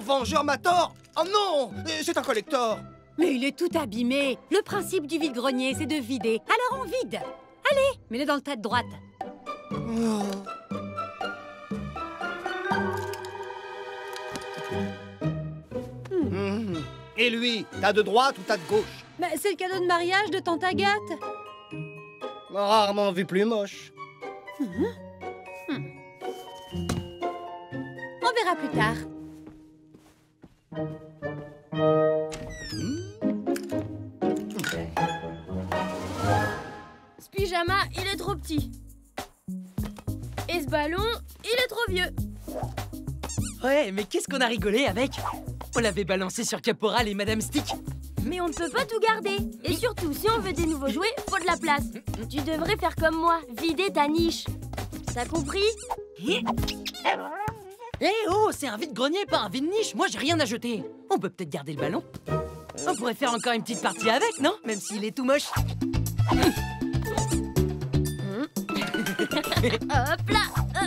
vengeur m'a tort. Oh non, c'est un collector. Mais il est tout abîmé. Le principe du vide-grenier, c'est de vider. Alors on vide. Allez, mets-le dans le tas de droite. Oh. Et lui, tas de droite ou tas de gauche? Bah, c'est le cadeau de mariage de tante Agathe. Rarement vu plus moche. On verra plus tard. Ce pyjama, il est trop petit. Et ce ballon, il est trop vieux. Ouais, mais qu'est-ce qu'on a rigolé avec? On l'avait balancé sur Caporal et Madame Stick. Mais on ne peut pas tout garder. Et surtout, si on veut des nouveaux jouets, faut de la place. Tu devrais faire comme moi, vider ta niche. T'as compris? Eh oh, c'est un vide-grenier, pas un vide-niche. Moi, j'ai rien à jeter. On peut peut-être garder le ballon. On pourrait faire encore une petite partie avec, non? Même s'il est tout moche. Hop là.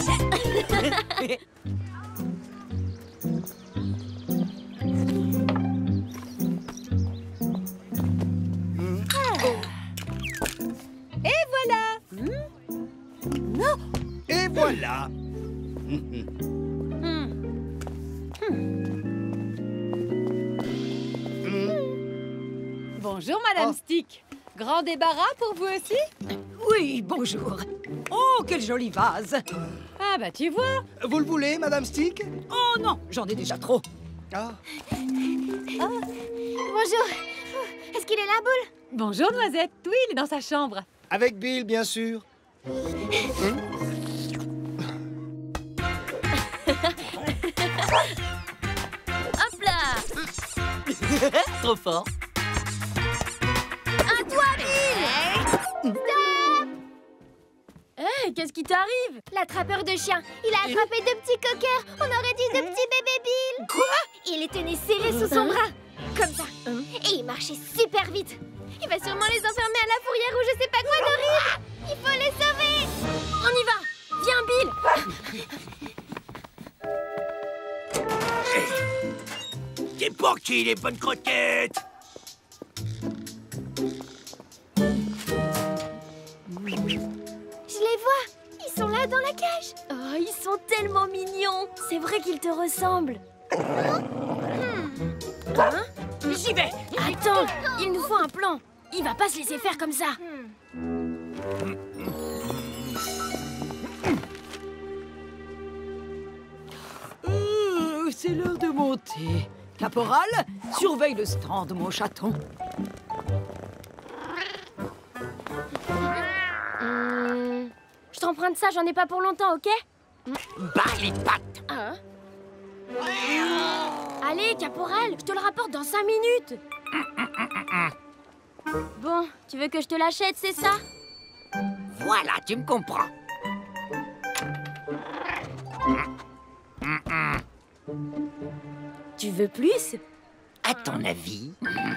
Et voilà. Non. Et voilà. Bonjour, Madame Stick. Grand débarras pour vous aussi? Oui, bonjour. Oh, quel joli vase. Ah bah tu vois. Vous le voulez, Madame Stick? Oh non, j'en ai déjà trop. Ah. Bonjour. Est-ce qu'il est là, Boule? Bonjour, Noisette. Oui, il est dans sa chambre. Avec Bill, bien sûr. Hop là. Trop fort. À toi, Bill. Stop. Hé, qu'est-ce qui t'arrive? L'attrapeur de chiens. Il a attrapé deux petits coqueurs. On aurait dit deux petits bébés Bill. Quoi? Il les tenait serrés sous son bras. Comme ça. Et il marchait super vite. Il va sûrement les enfermer à la fourrière ou je sais pas quoi d'horrible. Il faut les sauver. On y va. Viens, Bill. C'est pour qui les bonnes croquettes? Je les vois. Ils sont là dans la cage. Oh, ils sont tellement mignons. C'est vrai qu'ils te ressemblent. Hein? J'y vais. Attends, il nous faut un plan. Il va pas se laisser faire comme ça. C'est l'heure de monter. Caporal, surveille le stand, mon chaton. Je t'emprunte ça, j'en ai pas pour longtemps, ok? Bas les pattes! Hein? Allez, Caporal, je te le rapporte dans 5 minutes. Bon, tu veux que je te l'achète, c'est ça? Voilà, tu me comprends. Tu veux plus? À ton avis?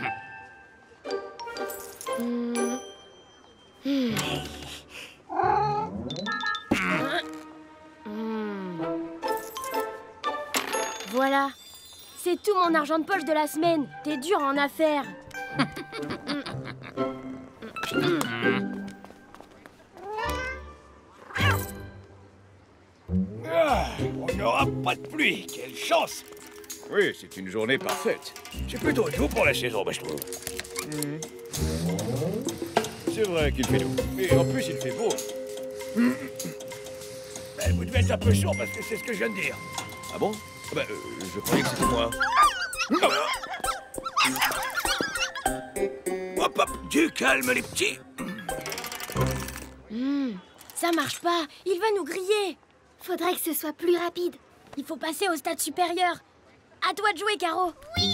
Voilà. C'est tout mon argent de poche de la semaine. T'es dur en affaires. On n'aura pas de pluie, quelle chance! Oui, c'est une journée parfaite. C'est plutôt doux pour la saison, je trouve. C'est vrai qu'il fait doux. Et en plus, il fait beau. Ben, vous devez être un peu sourd parce que c'est ce que je viens de dire. Ah bon? Je croyais que c'était moi. Hop, hop, du calme, les petits. Ça marche pas. Il va nous griller. Faudrait que ce soit plus rapide. Il faut passer au stade supérieur. À toi de jouer, Caro. Oui.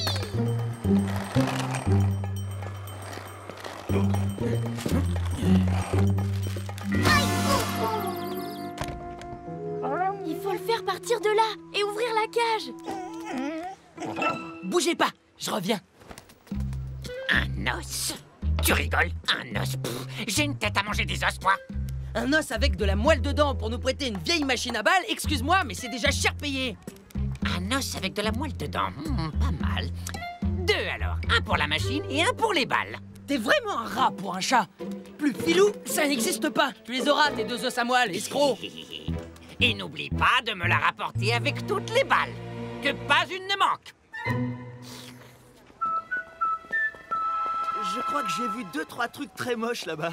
Il faut le faire partir de là et ouvrir la cage. Bougez pas, je reviens. Un os? Tu rigoles? Un os? J'ai une tête à manger des os, moi. Un os avec de la moelle dedans pour nous prêter une vieille machine à balles, excuse-moi, mais c'est déjà cher payé. Un noce avec de la moelle dedans. Pas mal. 2 alors. Un pour la machine et un pour les balles. T'es vraiment un rat pour un chat. Plus filou, ça n'existe pas. Tu les auras, tes 2 os à moelle, escroc. Et n'oublie pas de me la rapporter avec toutes les balles. Que pas une ne manque. Je crois que j'ai vu 2-3 trucs très moches là-bas.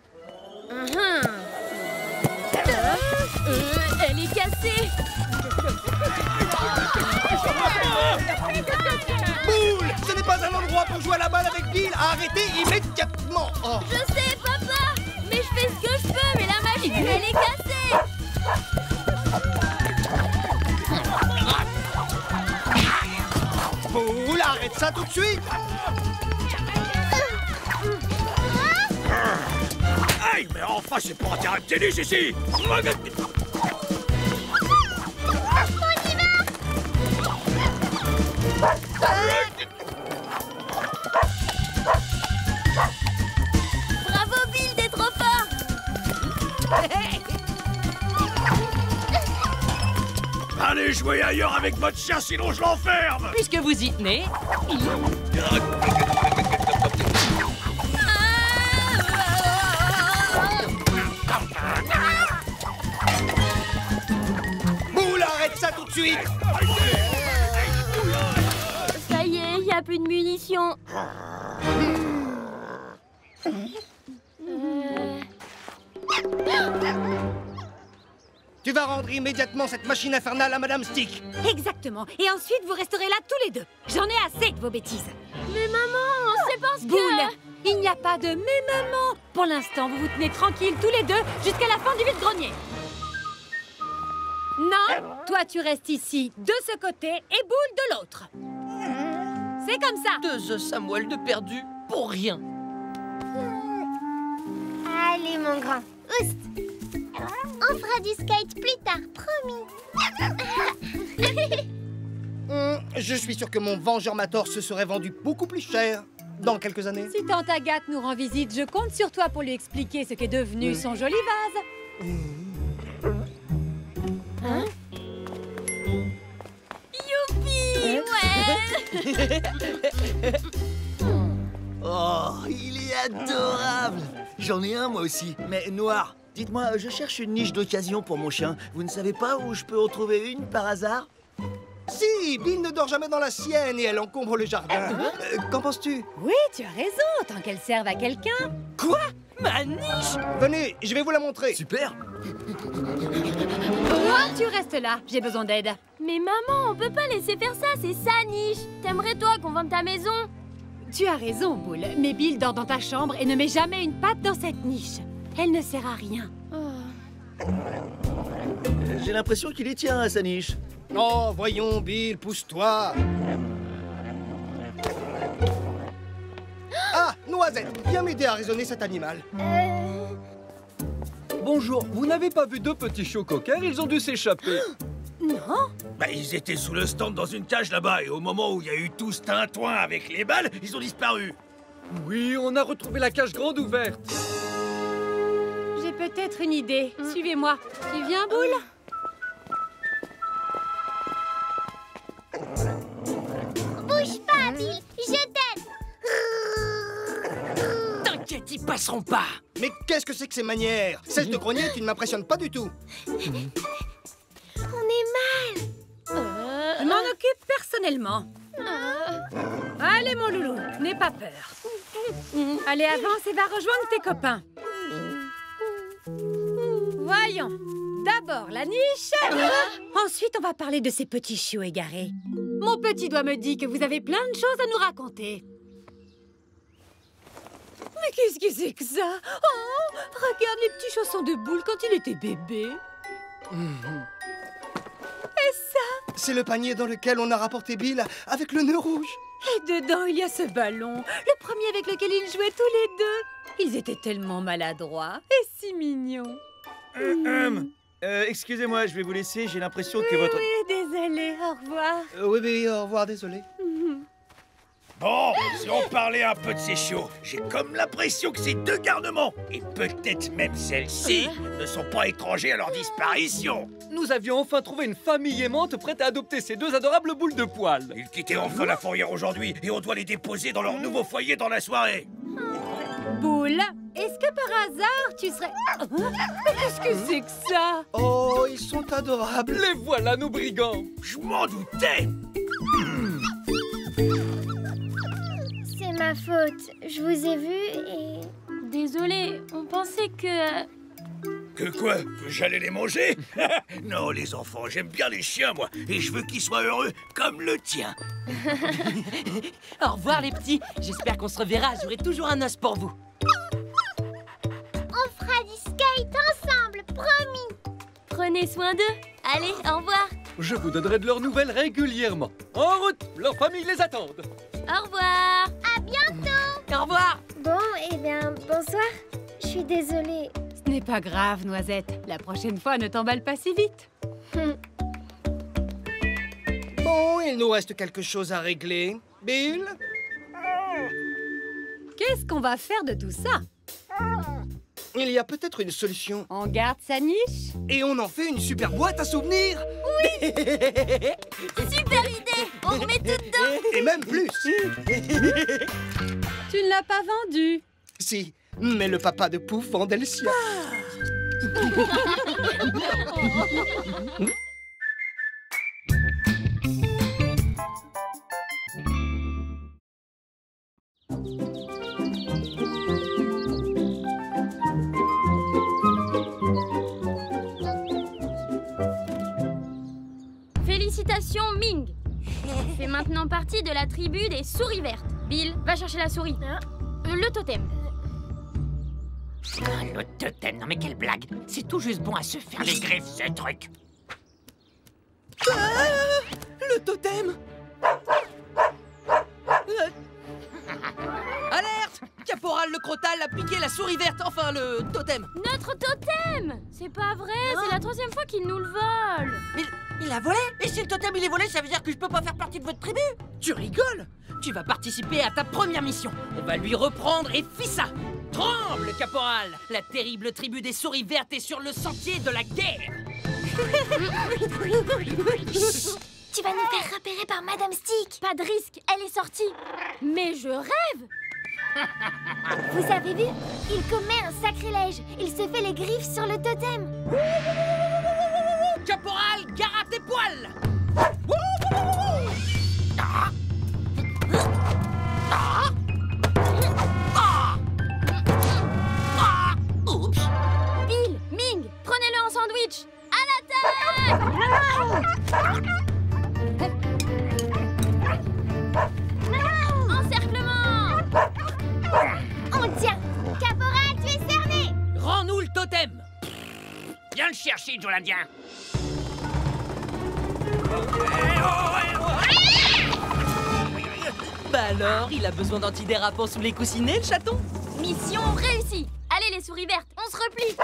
Elle est cassée. Boule! Ce n'est pas un endroit pour jouer à la balle avec Bill. Arrêtez immédiatement. Oh. Je sais, papa. Mais je fais ce que je peux. Mais la machine, elle est cassée. Boule, arrête ça tout de suite. Aïe, mais enfin, c'est pour un terrain de tennis ici. Bravo, Bill, t'es trop fort. Allez jouer ailleurs avec votre chien, sinon je l'enferme. Puisque vous y tenez, Boule, arrête ça tout de suite. Ça y est, il n'y a plus de munitions. Tu vas rendre immédiatement cette machine infernale à Madame Stick. Exactement. Et ensuite, vous resterez là tous les deux. J'en ai assez de vos bêtises. Mais maman, c'est parce que... Boule, il n'y a pas de « mais maman ». Pour l'instant, vous vous tenez tranquilles tous les deux jusqu'à la fin du vide-grenier. Non, toi tu restes ici de ce côté et Boule de l'autre. C'est comme ça. 2 os à moelle de perdu pour rien. Allez, mon grand. Oust. On fera du skate plus tard, promis. Je suis sûr que mon Vengeur-Mator se serait vendu beaucoup plus cher dans quelques années. Si tante Agathe nous rend visite, je compte sur toi pour lui expliquer ce qu'est devenu son joli vase. Youpi, ouais. Oh, il est adorable. J'en ai un moi aussi, mais noir. Dites-moi, je cherche une niche d'occasion pour mon chien. Vous ne savez pas où je peux en trouver une par hasard? Si, Bill ne dort jamais dans la sienne et elle encombre le jardin. Qu'en penses-tu? Oui, tu as raison, tant qu'elle serve à quelqu'un. Quoi? Ma niche? Venez, je vais vous la montrer. Super. Toi, tu restes là, j'ai besoin d'aide. Mais maman, on peut pas laisser faire ça, c'est sa niche. T'aimerais toi qu'on vende ta maison? Tu as raison, Boule, mais Bill dort dans ta chambre et ne met jamais une patte dans cette niche. Elle ne sert à rien. J'ai l'impression qu'il y tient à sa niche. Oh, voyons, Bill, pousse-toi. Ah, Noisette, viens m'aider à raisonner cet animal. Bonjour, vous n'avez pas vu 2 petits chiots coquins? Ils ont dû s'échapper. Non? Bah, ils étaient sous le stand dans une cage là-bas, et au moment où il y a eu tout ce tintouin avec les balles, ils ont disparu. Oui, on a retrouvé la cage grande ouverte. J'ai peut-être une idée. Suivez-moi. Tu viens, Boule? Bouge pas, Bill. Je t'aide. T'inquiète, ils passeront pas. Mais qu'est-ce que c'est que ces manières? Celle de grenier, tu ne m'impressionnes pas du tout. On est mal. Je m'en occupe personnellement. Allez, mon loulou, n'aie pas peur. Allez, avance et va rejoindre tes copains. Voyons. D'abord la niche. Ensuite, on va parler de ces petits chiots égarés. Mon petit doigt me dit que vous avez plein de choses à nous raconter. Mais qu'est-ce que c'est que ça? Oh, regarde les petits chaussons de Boule quand il était bébé. Et ça? C'est le panier dans lequel on a rapporté Bill avec le nœud rouge. Et dedans, il y a ce ballon, le premier avec lequel ils jouaient tous les deux. Ils étaient tellement maladroits et si mignons. Excusez-moi, je vais vous laisser. J'ai l'impression Oui, que votre... oui, désolé, au revoir. Oui, au revoir, désolé. Bon, si on parlait un peu de ces chiots, j'ai comme l'impression que ces deux garnements, et peut-être même celle-ci, ne sont pas étrangers à leur disparition. Nous avions enfin trouvé une famille aimante prête à adopter ces deux adorables boules de poils. Ils quittaient enfin la fourrière aujourd'hui, et on doit les déposer dans leur nouveau foyer dans la soirée. Boule, est-ce que par hasard tu serais... Mais qu'est-ce que c'est que ça? Oh, ils sont adorables. Les voilà, nos brigands. Je m'en doutais. C'est ma faute. Je vous ai vu et... Désolée, on pensait que... Que quoi? Que j'allais les manger? Non, les enfants, j'aime bien les chiens, moi, et je veux qu'ils soient heureux comme le tien. Au revoir, les petits. J'espère qu'on se reverra. J'aurai toujours un os pour vous. On fera du skate ensemble, promis. Prenez soin d'eux. Allez, au revoir. Je vous donnerai de leurs nouvelles régulièrement. En route, leurs familles les attendent. Au revoir. À bientôt. Au revoir. Bon, eh bien, bonsoir. Je suis désolée. Ce n'est pas grave, Noisette. La prochaine fois, ne t'emballe pas si vite. Bon, il nous reste quelque chose à régler. Bill? Qu'est-ce qu'on va faire de tout ça? Il y a peut-être une solution. On garde sa niche? Et on en fait une super boîte à souvenirs. Super idée. On remet tout dedans. Et même plus. Tu ne l'as pas vendu. Si, mais le papa de Pouf vend Delcia. Félicitations, Ming. Tu fais maintenant partie de la tribu des souris vertes. Bill, va chercher la souris. Le totem. Ah, le totem, non mais quelle blague. C'est tout juste bon à se faire les griffes, ce truc. Le totem. Alerte! Caporal le Crotal a piqué la souris verte, enfin le totem. Notre totem. C'est pas vrai, c'est la troisième fois qu'il nous le vole. Mais il a volé? Et si le totem il est volé, ça veut dire que je peux pas faire partie de votre tribu? Tu rigoles? Tu vas participer à ta première mission. On va lui reprendre et fissa. Tremble, caporal! La terrible tribu des souris vertes est sur le sentier de la guerre. Tu vas nous faire repérer par Madame Stick. Pas de risque, elle est sortie. Mais je rêve. Vous avez vu? Il commet un sacrilège. Il se fait les griffes sur le totem. Caporal, gare à tes poils! Bill, Ming, prenez-le en sandwich. À l'attaque! Encerclement! On tient. Caporal, tu es cerné. Rends-nous le totem! Viens le chercher, Joe l'Indien. Bah alors, il a besoin d'antidérapants sous les coussinets, le chaton? Mission réussie. Allez les souris vertes, on se replie.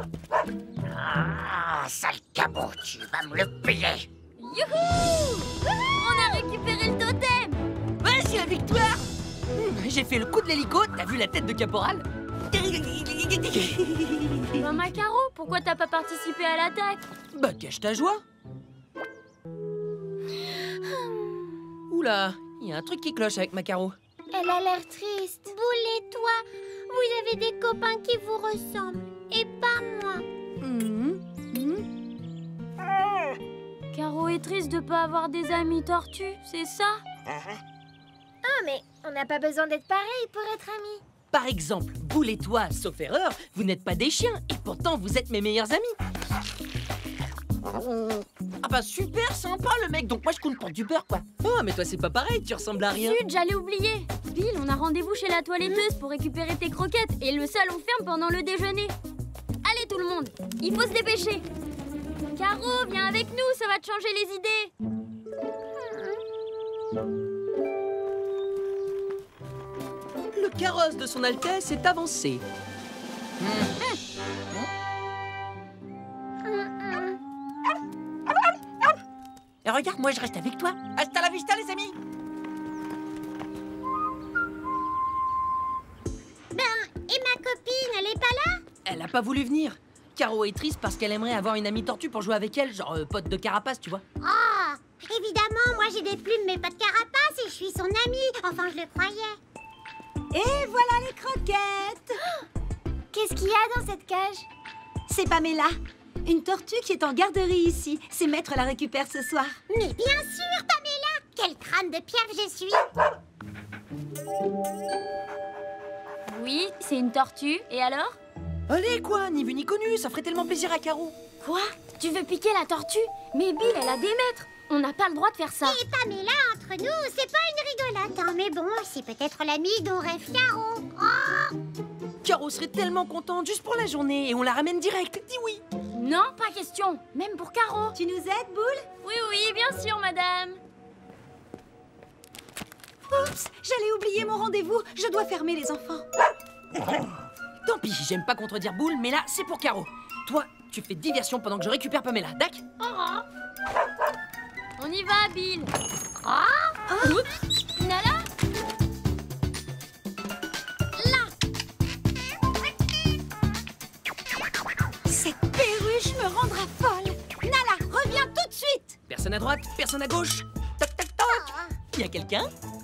Ah, sale cabot, tu vas me le payer. Youhou! On a récupéré le totem. Ouais, c'est la victoire! J'ai fait le coup de l'hélico, t'as vu la tête de caporal? Bah, Macaro, pourquoi t'as pas participé à l'attaque? Bah cache ta joie! Oula, il y a un truc qui cloche avec Macaro. Elle a l'air triste. Boule et toi, vous avez des copains qui vous ressemblent. Et pas moi. Caro est triste de pas avoir des amis tortues, c'est ça? Ah, mais on n'a pas besoin d'être pareil pour être amis. Par exemple, Boule et toi, sauf erreur, vous n'êtes pas des chiens, et pourtant vous êtes mes meilleurs amis. Ah bah super sympa le mec, donc moi je compte pour du beurre quoi. Oh mais toi c'est pas pareil, tu ressembles à rien. Zut, j'allais oublier. Bill, on a rendez-vous chez la toiletteuse pour récupérer tes croquettes et le salon ferme pendant le déjeuner. Allez tout le monde, il faut se dépêcher. Caro, viens avec nous, ça va te changer les idées. Le carrosse de son Altesse est avancé. Et regarde, moi je reste avec toi. Hasta la vista les amis. Et ma copine, elle est pas là? Elle a pas voulu venir. Caro est triste parce qu'elle aimerait avoir une amie tortue pour jouer avec elle, genre pote de carapace, tu vois. Oh, évidemment, moi j'ai des plumes mais pas de carapace et je suis son amie. Enfin, je le croyais. Et voilà les croquettes. Qu'est-ce qu'il y a dans cette cage? C'est Pamela, une tortue qui est en garderie ici. Ses maîtres la récupèrent ce soir. Mais bien sûr, Pamela! Quel crâne de pieuvre je suis! Oui, c'est une tortue. Et alors? Allez, quoi, ni vu ni connu, ça ferait tellement plaisir à Caro. Quoi? Tu veux piquer la tortue? Mais Bill, elle a des maîtres. On n'a pas le droit de faire ça. Et Pamela, entre nous, c'est pas une rigolade, hein, mais bon, c'est peut-être l'amie dont rêve Caro. Oh! Caro serait tellement contente juste pour la journée et on la ramène direct. Dis oui. Non, pas question. Même pour Caro. Tu nous aides, Boule? Oui, oui, bien sûr, madame. Oups, j'allais oublier mon rendez-vous. Je dois fermer les enfants. Tant pis, j'aime pas contredire Boule, mais là, c'est pour Caro. Toi, tu fais diversion pendant que je récupère Pamela, d'accord? On y va, Bill. Oups. Nala? Cette perruche me rendra folle. Nala, reviens tout de suite. Personne à droite, personne à gauche. Toc, toc, toc. Y a quelqu'un?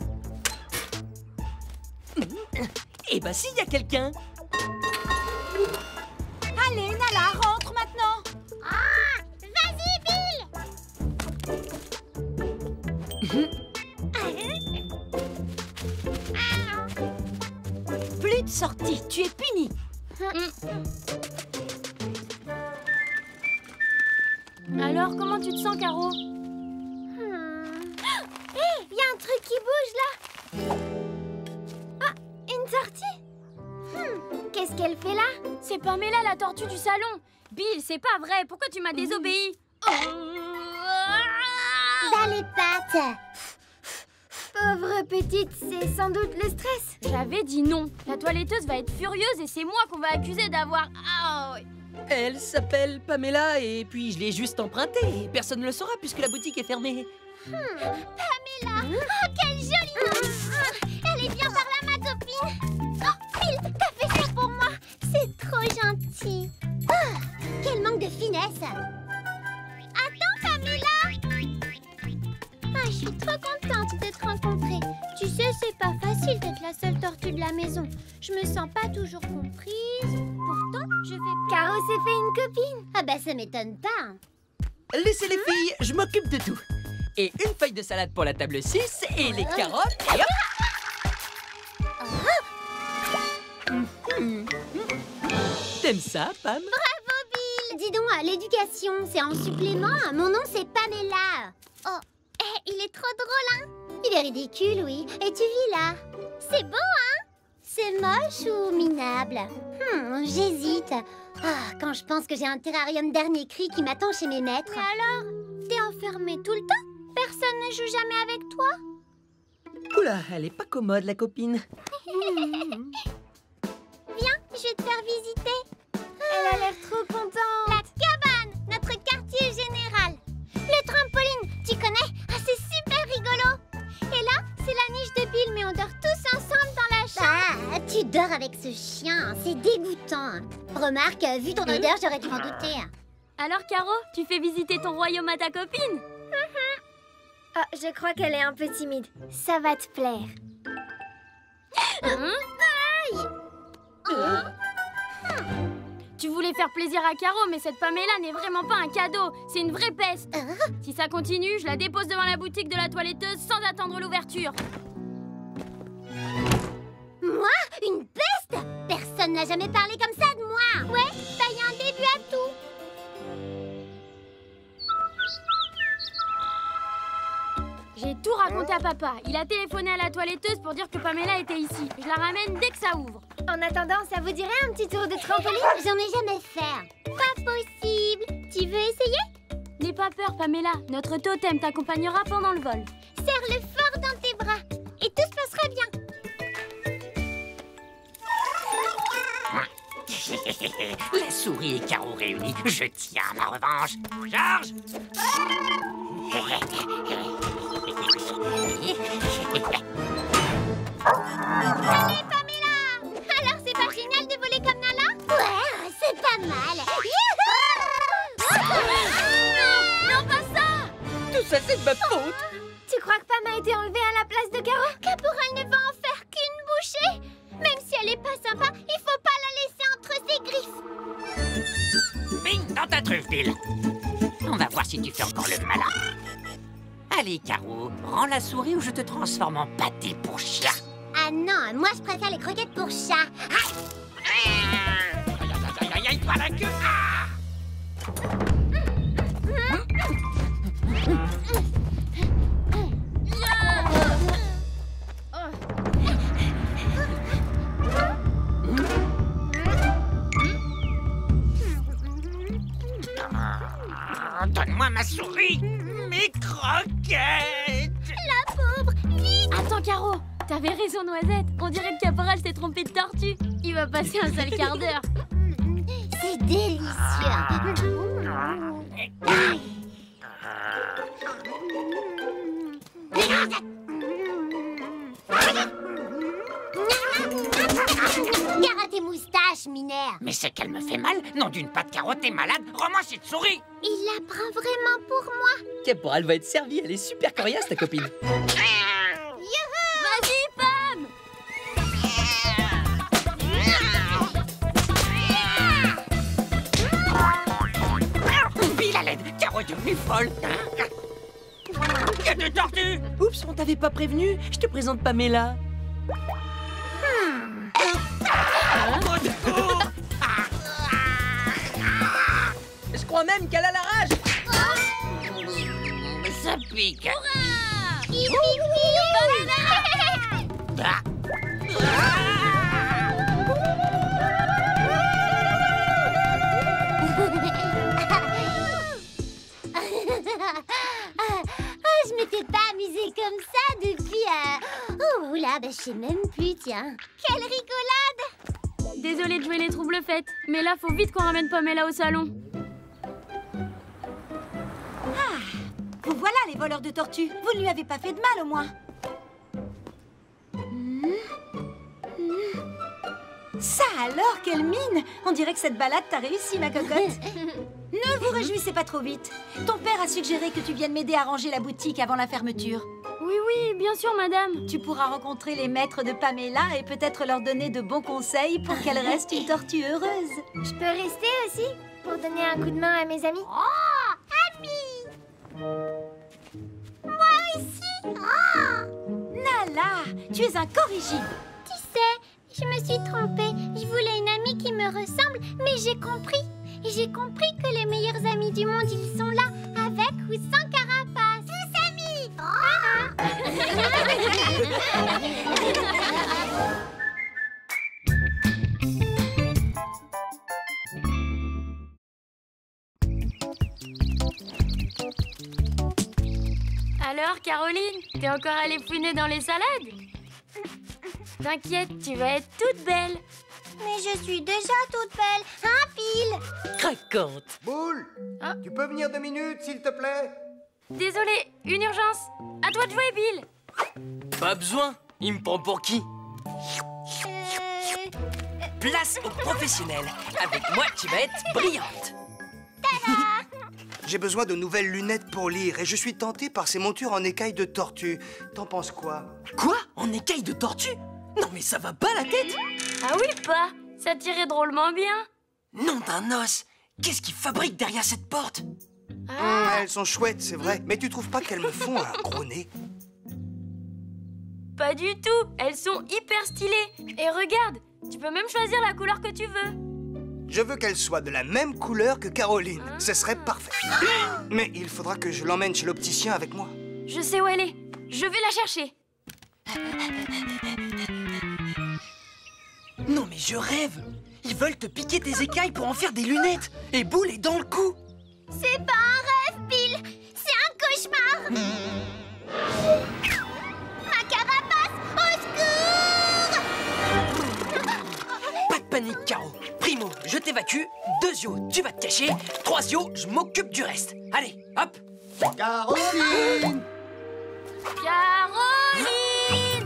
Eh ben si, y a quelqu'un. Allez, Nala, rentre maintenant. Vas-y, Bill! Plus de sortie, tu es puni. Alors, comment tu te sens, Caro? Hé, y a un truc qui bouge là! Ah, une tortue? Qu'est-ce qu'elle fait là? C'est Pamela, la tortue du salon. Bill, c'est pas vrai. Pourquoi tu m'as désobéi? Dans les pattes! Pauvre petite, c'est sans doute le stress. J'avais dit non. La toiletteuse va être furieuse et c'est moi qu'on va accuser d'avoir... Ah, oui. Elle s'appelle Pamela et puis je l'ai juste empruntée. Personne ne le saura puisque la boutique est fermée. Pamela! Oh, quelle jolie! Elle est bien par là, ma copine! Oh, Bill, t'as fait ça pour moi! C'est trop gentil! Ah, quel manque de finesse! Attends, Pamela! Ah, je suis trop contente de te rencontrer. Tu sais, c'est pas facile d'être la seule tortue de la maison. Je me sens pas toujours comprise. Pourtant, je fais... Caro s'est fait une copine! Ah bah, ça m'étonne pas! Hein. Laissez les filles, je m'occupe de tout. Et une feuille de salade pour la table 6 et les carottes et hop. T'aimes ça, Pam? Bravo, Bill! Dis donc, l'éducation, c'est en supplément. Mon nom, c'est Pamela. Oh, il est trop drôle, hein? Il est ridicule, oui. Et tu vis là. C'est beau, hein? C'est moche ou minable? J'hésite. Ah, quand je pense que j'ai un terrarium dernier cri qui m'attend chez mes maîtres. Mais alors? T'es enfermée tout le temps? Personne ne joue jamais avec toi? Oula, elle est pas commode, la copine. Viens, je vais te faire visiter. Elle a l'air trop contente. La cabane, notre quartier général. Le trampoline, tu connais? Ah, c'est super rigolo. Et là, c'est la niche de Bill, mais on dort tous ensemble dans la chambre. Ah, tu dors avec ce chien, c'est dégoûtant. Remarque, vu ton odeur, j'aurais dû m'en douter. Alors, Caro, tu fais visiter ton royaume à ta copine? Ah, je crois qu'elle est un peu timide. Ça va te plaire. Tu voulais faire plaisir à Caro, mais cette Pamela n'est vraiment pas un cadeau. C'est une vraie peste. Si ça continue, je la dépose devant la boutique de la toiletteuse sans attendre l'ouverture. Moi? Une peste? Personne n'a jamais parlé comme ça de moi. Ouais, ça y a un début à tout. J'ai tout raconté à papa. Il a téléphoné à la toiletteuse pour dire que Pamela était ici. Je la ramène dès que ça ouvre. En attendant, ça vous dirait un petit tour de trampoline? J'en ai jamais fait. Pas possible. Tu veux essayer? N'aie pas peur, Pamela. Notre totem t'accompagnera pendant le vol. Serre-le fort dans tes bras et tout se passera bien. La souris et Caro réunis, je tiens ma revanche. Georges! Allez, Pamela! Alors, c'est pas génial? de ma faute. Tu crois que Pam a été enlevée à la place de Caro? Caporal ne va en faire qu'une bouchée. Même si elle est pas sympa, il faut pas la laisser entre ses griffes. Bing, dans ta truffe, Bill. On va voir si tu fais encore le malin. Allez, Caro, rends la souris ou je te transforme en pâté pour chien. Ah non, moi je préfère les croquettes pour chat. Aïe, pas la queue. Ah! Donne-moi ma souris, mes croquettes. La pauvre, vite! Attends, Caro, t'avais raison, Noisette. On dirait que Caporal s'est trompé de tortue. Il va passer un sale quart d'heure. C'est délicieux. Gare à tes moustaches, Mineur. Mais c'est qu'elle me fait mal. Non, d'une patte Caro, t'es malade. Rends-moi cette souris. Il la prend vraiment pour moi. Caporal va être servi, elle est super coriace, ta copine. Vas-y, Pam! Bill à l'aide. Caro est devenue folle. Il y a des tortues. Oups, on t'avait pas prévenu. Je te présente Pamela. Je crois même qu'elle a la rage. Ça pique. Je m'étais pas amusée comme ça depuis... Oh là, je sais même plus, tiens. Quelle rigolade! Désolée de jouer les troubles fêtes, mais là, faut vite qu'on ramène Pamela au salon. Vous voilà, les voleurs de tortues. Vous ne lui avez pas fait de mal, au moins. Ça alors, quelle mine! On dirait que cette balade t'a réussi, ma cocotte. Ne vous réjouissez pas trop vite. Ton père a suggéré que tu viennes m'aider à ranger la boutique avant la fermeture. Oui, oui, bien sûr, madame. Tu pourras rencontrer les maîtres de Pamela et peut-être leur donner de bons conseils pour qu'elle reste une tortue heureuse. Je peux rester aussi pour donner un coup de main à mes amis? Oh, amis! Moi aussi! Oh! Nala, tu es incorrigible. Tu sais, je me suis trompée. Je voulais une amie qui me ressemble, mais j'ai compris. Et j'ai compris que les meilleurs amis du monde, ils sont là, avec ou sans carapace. Tous amis! Alors, Caroline, t'es encore allée fouiner dans les salades? T'inquiète, tu vas être toute belle. Mais je suis déjà toute belle, hein, Phil? Craquante. Boule, tu peux venir 2 minutes, s'il te plaît? Désolée, une urgence. À toi de jouer, Bill. Pas besoin. Il me prend pour qui? Place aux professionnels. Avec moi, tu vas être brillante. J'ai besoin de nouvelles lunettes pour lire et je suis tenté par ces montures en écailles de tortue. T'en penses quoi? Quoi? En écaille de tortue? Non mais ça va pas la tête? Ah oui, pas. Ça tirait drôlement bien. Nom d'un os. Qu'est-ce qu'ils fabriquent derrière cette porte? Elles sont chouettes, c'est vrai. Mais tu trouves pas qu'elles me font un gros nez? Pas du tout. Elles sont hyper stylées. Et regarde, tu peux même choisir la couleur que tu veux. Je veux qu'elles soient de la même couleur que Caroline. Ce serait parfait. Mais il faudra que je l'emmène chez l'opticien avec moi. Je sais où elle est. Je vais la chercher. Non mais je rêve. Ils veulent te piquer tes écailles pour en faire des lunettes. Et Boule est dans le coup. C'est pas un rêve, Bill. C'est un cauchemar. Ma carapace, au secours! Pas de panique, Caro. Primo, je t'évacue. 2 yeux, tu vas te cacher. 3 yeux, je m'occupe du reste. Allez, hop. Caroline! Caroline!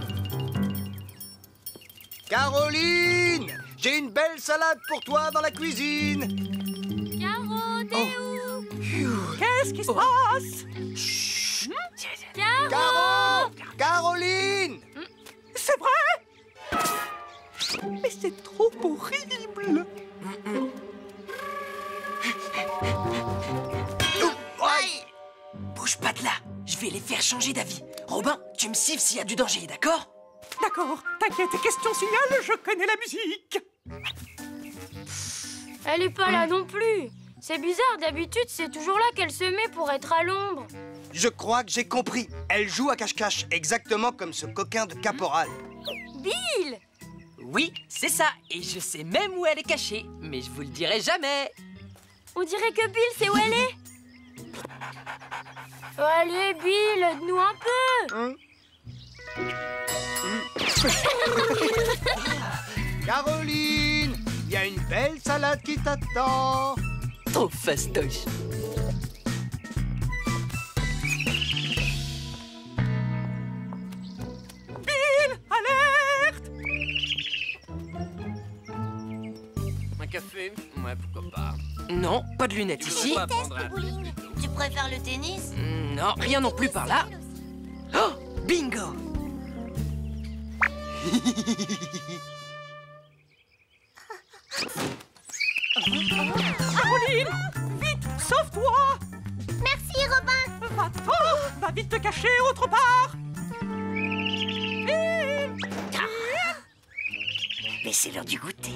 Caroline! J'ai une belle salade pour toi dans la cuisine. Caro, t'es où? Qu'est-ce qui se passe? Chut! Caro! Caroline! C'est vrai? Mais c'est trop horrible. Aïe! Bouge pas de là. Je vais les faire changer d'avis. Robin, tu me siffles s'il y a du danger, d'accord? D'accord. T'inquiète, question signal, je connais la musique. Elle est pas là non plus. C'est bizarre, d'habitude, c'est toujours là qu'elle se met pour être à l'ombre. Je crois que j'ai compris. Elle joue à cache-cache, exactement comme ce coquin de caporal. Bill! Oui, c'est ça. Et je sais même où elle est cachée. Mais je vous le dirai jamais. On dirait que Bill sait où elle est. Allez, Bill, aide-nous un peu. Caroline, il y a une belle salade qui t'attend. Trop fastoche. Bill, alerte! Un café? Ouais, pourquoi pas. Non, pas de lunettes ici. On va prendre un- Bowling. Tu préfères le tennis? Non, rien non plus par là. Oh, bingo! Caroline! Vite, sauve-toi! Merci, Robin. Va-t'en! Va vite te cacher autre part! Mais c'est l'heure du goûter.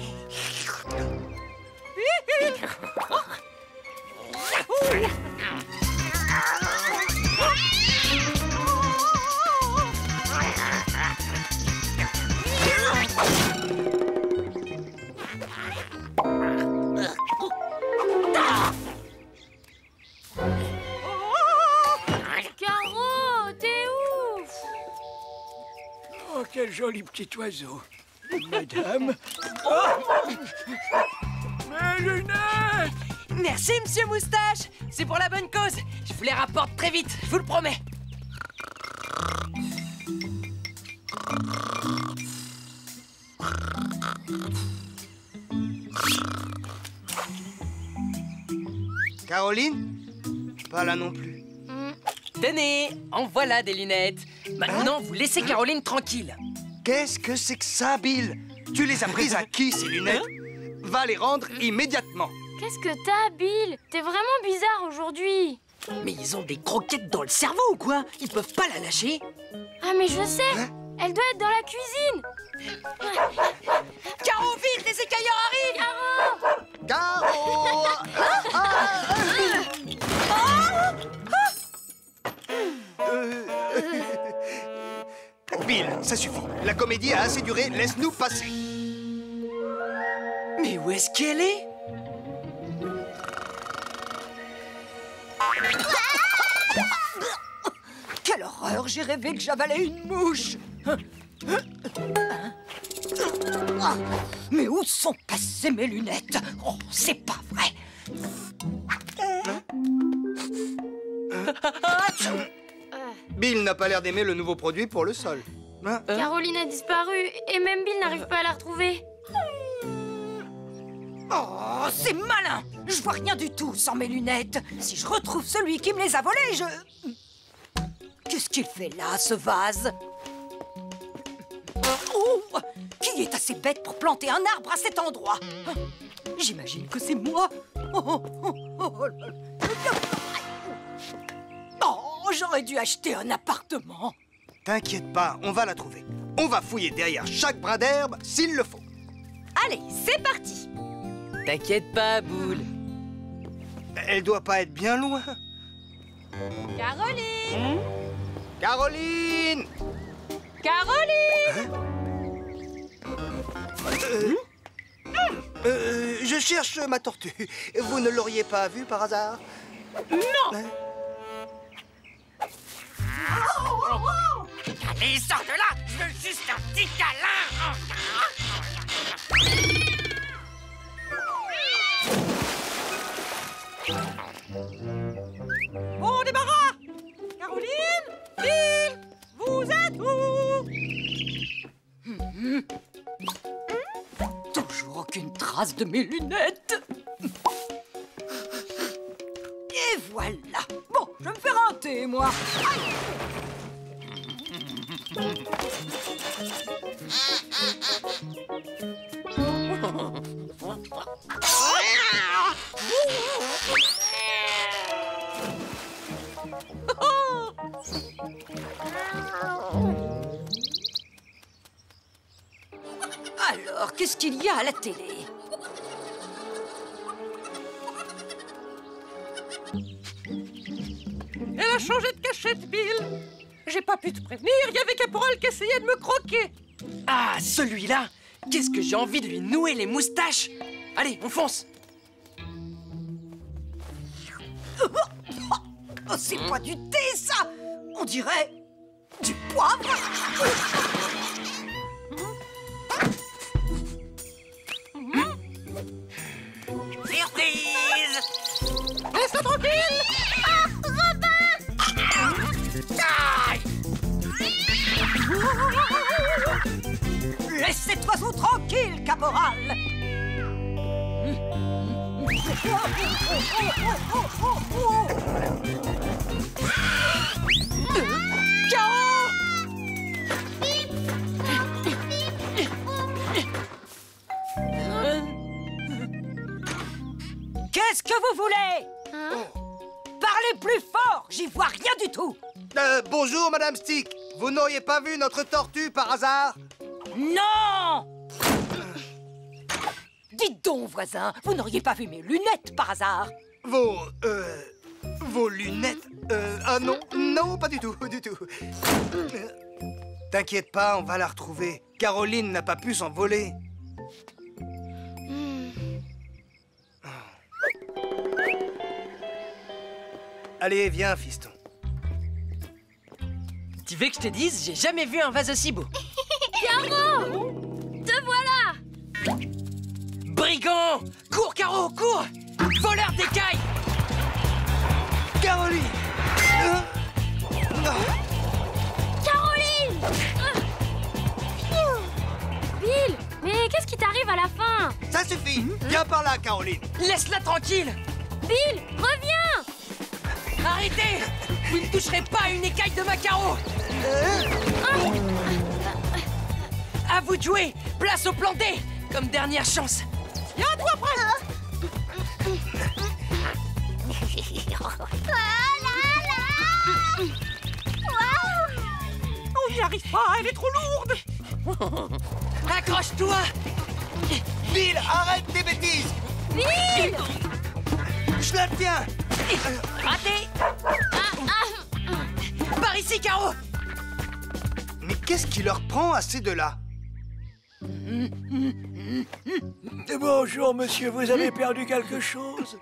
Caro, t'es où? Oh, quel joli petit oiseau. Madame. Oh, mes lunettes! Merci, monsieur Moustache! C'est pour la bonne cause! Je vous les rapporte très vite, je vous le promets! Caroline? Pas là non plus. Tenez, en voilà des lunettes. Maintenant, vous laissez Caroline tranquille. Qu'est-ce que c'est que ça, Bill? Tu les as prises à qui, ces lunettes? Va les rendre immédiatement. Qu'est-ce que t'as, Bill? T'es vraiment bizarre aujourd'hui. Mais ils ont des croquettes dans le cerveau ou quoi? Ils peuvent pas la lâcher. Ah, mais je sais. Elle doit être dans la cuisine. Caro, vite, les écailleurs arrivent! Caro! Bill, ça suffit. La comédie a assez duré, laisse-nous passer. Mais où est-ce qu'elle est? Quelle horreur! J'ai rêvé que j'avalais une mouche! Mais où sont passées mes lunettes? Oh, c'est pas vrai! Bill n'a pas l'air d'aimer le nouveau produit pour le sol. Hein? Caroline a disparu et même Bill n'arrive pas à la retrouver. Oh, c'est malin! Je vois rien du tout sans mes lunettes. Si je retrouve celui qui me les a volées, je... Qu'est-ce qu'il fait là, ce vase? Oh! Qui est assez bête pour planter un arbre à cet endroit? J'imagine que c'est moi. Oh, j'aurais dû acheter un appartement. T'inquiète pas, on va la trouver. On va fouiller derrière chaque brin d'herbe s'il le faut. Allez, c'est parti. T'inquiète pas, Boule. Elle doit pas être bien loin. Caroline! Caroline! Caroline! Je cherche ma tortue. Vous ne l'auriez pas vue par hasard? Non! Allez, sors de là! Je veux juste un petit câlin! Bon débarras! Caroline! Bill! Vous êtes où? Toujours aucune trace de mes lunettes. Et voilà. Bon, je vais me faire un thé, moi. Aïe. Alors, qu'est-ce qu'il y a à la télé? Elle a changé de cachette, Bill. J'ai pas pu te prévenir, il y avait Caporal qui essayait de me croquer. Ah, celui-là! Qu'est-ce que j'ai envie de lui nouer les moustaches! Allez, on fonce! Oh, c'est pas du thé, ça! On dirait du poivre! Surprise! Laisse-le tranquille! Ah, Robin! Aïe! Laisse cet oiseau tranquille, caporal! Qu'est-ce que vous voulez? Parlez plus fort, j'y vois rien du tout. Bonjour, Madame Stick. Vous n'auriez pas vu notre tortue par hasard? Non! Dites donc, voisin, vous n'auriez pas vu mes lunettes par hasard? Vos lunettes? Ah non, non, pas du tout, du tout. T'inquiète pas, on va la retrouver. Caroline n'a pas pu s'envoler. Allez, viens, fiston. Tu veux que je te dise, j'ai jamais vu un vase aussi beau. Caro! Te voilà! Brigand! Cours, Caro, cours! Voleur d'écailles! Caroline! Caroline! Bill, mais qu'est-ce qui t'arrive à la fin? Ça suffit! Viens par là, Caroline! Laisse-la tranquille! Bill, reviens! Arrêtez! Vous ne toucherez pas à une écaille de ma Caro! À vous de jouer! Place au plan D! Comme dernière chance! Tiens-toi prêt! On n'y arrive pas, elle est trop lourde! Accroche-toi! Bill, arrête tes bêtises! Bill! Je la tiens! Raté! Par ici, Caro! Mais qu'est-ce qui leur prend à ces deux-là? Bonjour, monsieur, vous avez perdu quelque chose?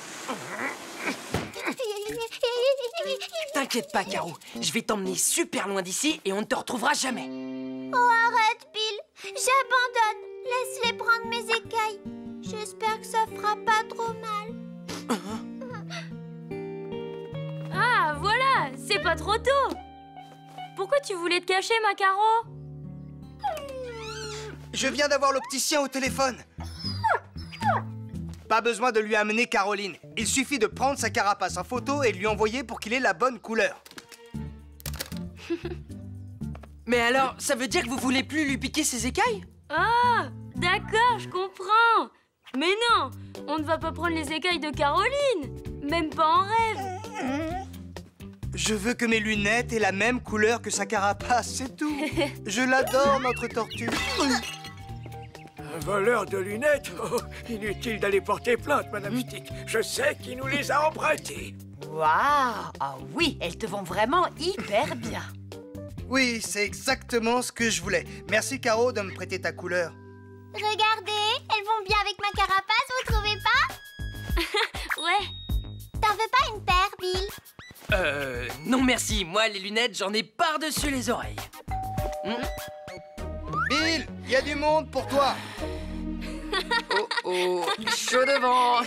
T'inquiète pas, Caro. Je vais t'emmener super loin d'ici et on ne te retrouvera jamais. Oh, arrête, Bill. J'abandonne. Laisse-les prendre mes écailles. J'espère que ça fera pas trop mal. Ah, voilà, c'est pas trop tôt. Pourquoi tu voulais te cacher, ma Caro? Je viens d'avoir l'opticien au téléphone. Pas besoin de lui amener Caroline. Il suffit de prendre sa carapace en photo et de lui envoyer pour qu'il ait la bonne couleur. Mais alors, ça veut dire que vous voulez plus lui piquer ses écailles? Ah, d'accord, je comprends. Mais non, on ne va pas prendre les écailles de Caroline. Même pas en rêve. Je veux que mes lunettes aient la même couleur que sa carapace, c'est tout. Je l'adore, notre tortue. Un voleur de lunettes? Oh, inutile d'aller porter plainte, Madame Stick. Je sais qui nous les a empruntées. Waouh! Ah oui, elles te vont vraiment hyper bien. Oui, c'est exactement ce que je voulais. Merci, Caro, de me prêter ta couleur. Regardez, elles vont bien avec ma carapace, vous trouvez pas? Ouais. T'en veux pas une paire, Bill? Non merci. Moi, les lunettes, j'en ai par-dessus les oreilles. Bill, il y a du monde pour toi. Oh oh, chaud devant.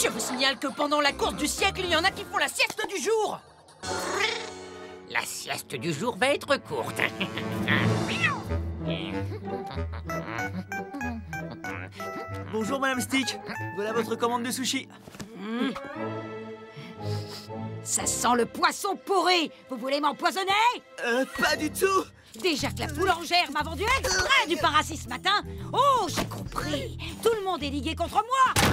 Je vous signale que pendant la course du siècle, il y en a qui font la sieste du jour. La sieste du jour va être courte. Bonjour, Madame Stick. Voilà votre commande de sushi. Ça sent le poisson pourri. Vous voulez m'empoisonner? Pas du tout. Déjà que la boulangère m'a vendu exprès du paracis ce matin. Oh, j'ai compris. Tout le monde est ligué contre moi.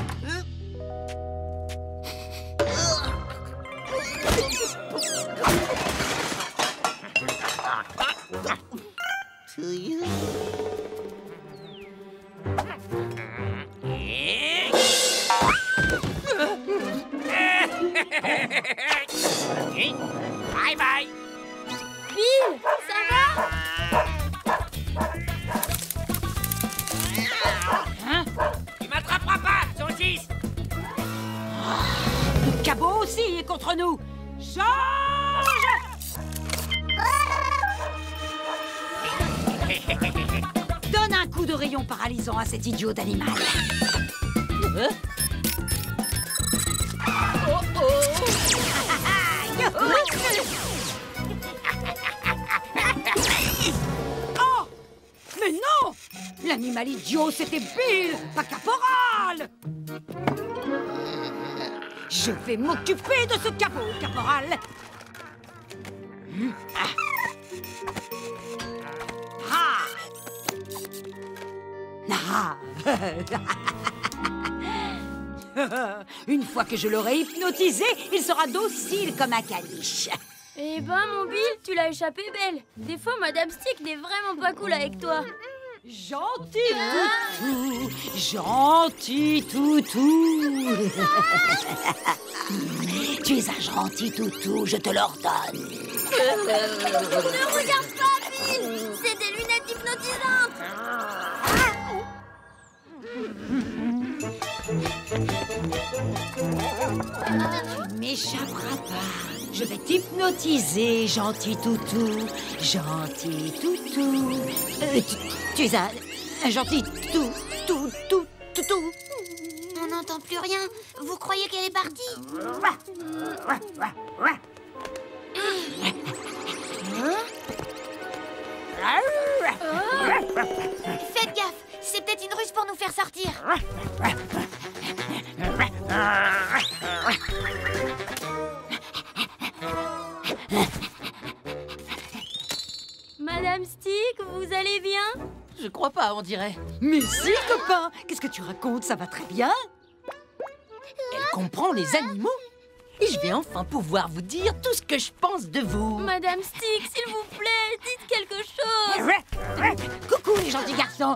Bye bye. Bill, ça va? Tu m'attraperas pas, saucisse. Le cabot aussi est contre nous. Change! Donne un coup de rayon paralysant à cet idiot d'animal. Oh! Mais non! L'animal idiot, c'était Bill, pas Caporal! Je vais m'occuper de ce capot, Caporal! Une fois que je l'aurai hypnotisé, il sera docile comme un caniche. Eh ben, mon Bill, tu l'as échappé belle. Des fois, Madame Stick n'est vraiment pas cool avec toi. Gentil toutou, gentil toutou. Tu es un gentil toutou, je te l'ordonne. Ne regarde pas, Bill. C'est des lunettes hypnotisantes. Tu m'échapperas pas. Je vais t'hypnotiser, gentil toutou. Gentil toutou. Tu es un gentil toutou. On n'entend plus rien. Vous croyez qu'elle est partie? Faites gaffe. C'est peut-être une ruse pour nous faire sortir. Madame Stick, vous allez bien? Je crois pas, on dirait. Mais si, copain. Qu'est-ce que tu racontes? Ça va très bien. Elle comprend les animaux. Et je vais enfin pouvoir vous dire tout ce que je pense de vous. Madame Stick, s'il vous plaît, dites quelque chose. Coucou, les gentils garçons.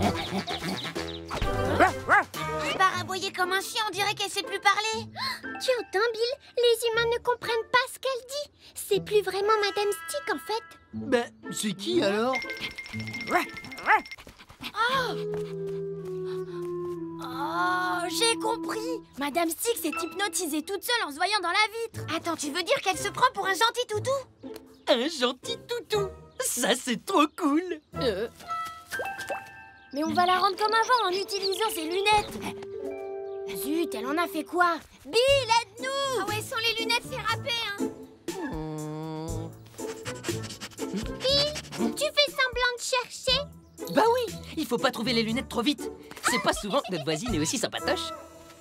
Elle part aboyer comme un chien, on dirait qu'elle sait plus parler. Tu entends, Bill? Les humains ne comprennent pas ce qu'elle dit. C'est plus vraiment Madame Stick, en fait. Ben, c'est qui alors? Oh, j'ai compris. Madame Stick s'est hypnotisée toute seule en se voyant dans la vitre. Attends, tu veux dire qu'elle se prend pour un gentil toutou? Un gentil toutou. Ça, c'est trop cool. Mais on va la rendre comme avant en utilisant ses lunettes. Zut, elle en a fait quoi? Bill, aide-nous! Ah ouais, sans les lunettes, c'est râpé, hein. Bill, tu fais semblant de chercher? Bah oui, il faut pas trouver les lunettes trop vite. C'est pas souvent que notre voisine est aussi sympatoche.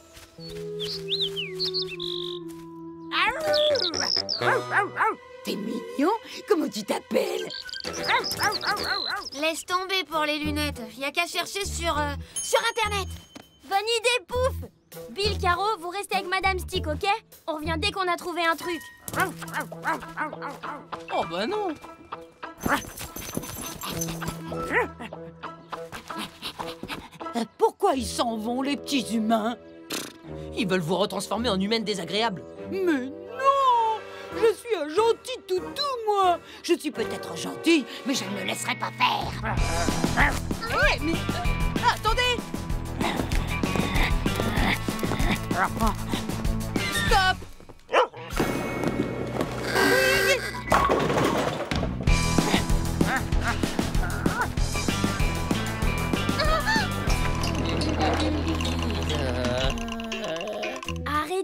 T'es mignon. Comment tu t'appelles? Laisse tomber pour les lunettes. Y a qu'à chercher sur Internet. Bonne idée, Pouf! Bill, Caro, vous restez avec Madame Stick, ok? On revient dès qu'on a trouvé un truc. Oh bah non. Pourquoi ils s'en vont, les petits humains? Ils veulent vous retransformer en humaine désagréable. Mais non! Je suis un gentil toutou, moi! Je suis peut-être gentil, mais je ne me laisserai pas faire! Hé, mais... attendez! Stop!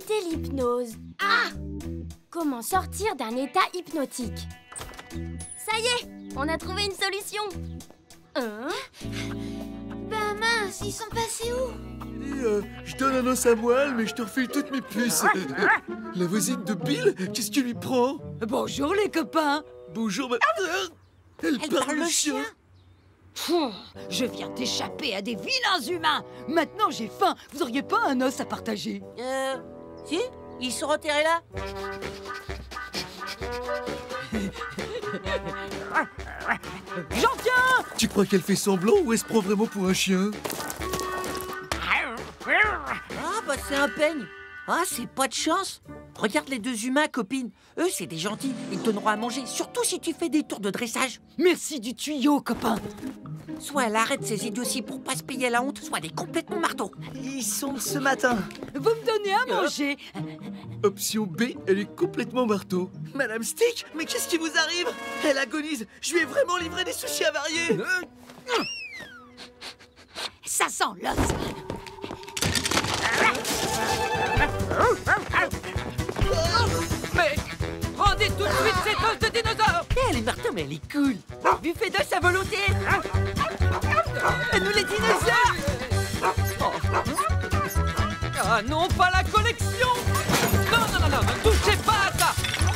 imiter l'hypnose. Ah! Comment sortir d'un état hypnotique? Ça y est, on a trouvé une solution. Bah mince, ils sont passés où? Je donne un os à moelle, mais je te refile toutes mes puces. La voisine de Bill, qu'est-ce que tu lui prends? Bonjour les copains. Bonjour, ma... Elle parle le chien. Je viens d'échapper à des vilains humains. Maintenant j'ai faim. Vous auriez pas un os à partager? Si? Ils sont enterrés là? J'en tiens! Tu crois qu'elle fait semblant ou elle se prend vraiment pour un chien? Ah bah c'est un peigne. Ah, c'est pas de chance. Regarde les deux humains, copine. Eux, c'est des gentils. Ils te donneront à manger, surtout si tu fais des tours de dressage. Merci du tuyau, copain. Soit elle arrête ses idioties pour pas se payer la honte, soit elle est complètement marteau. Ils sont de ce matin. Vous me donnez à manger. Option B, elle est complètement marteau. Madame Stick, mais qu'est-ce qui vous arrive? Elle agonise. Je lui ai vraiment livré des sushis avariés. Ça sent l'os. Mais rendez tout de suite cet os de dinosaure. Elle est marteau, mais elle est cool. Buffet d'os à volonté. Nous les dinosaures. Ah non, pas la collection! Non, non, non, non, ne touchez pas à ça!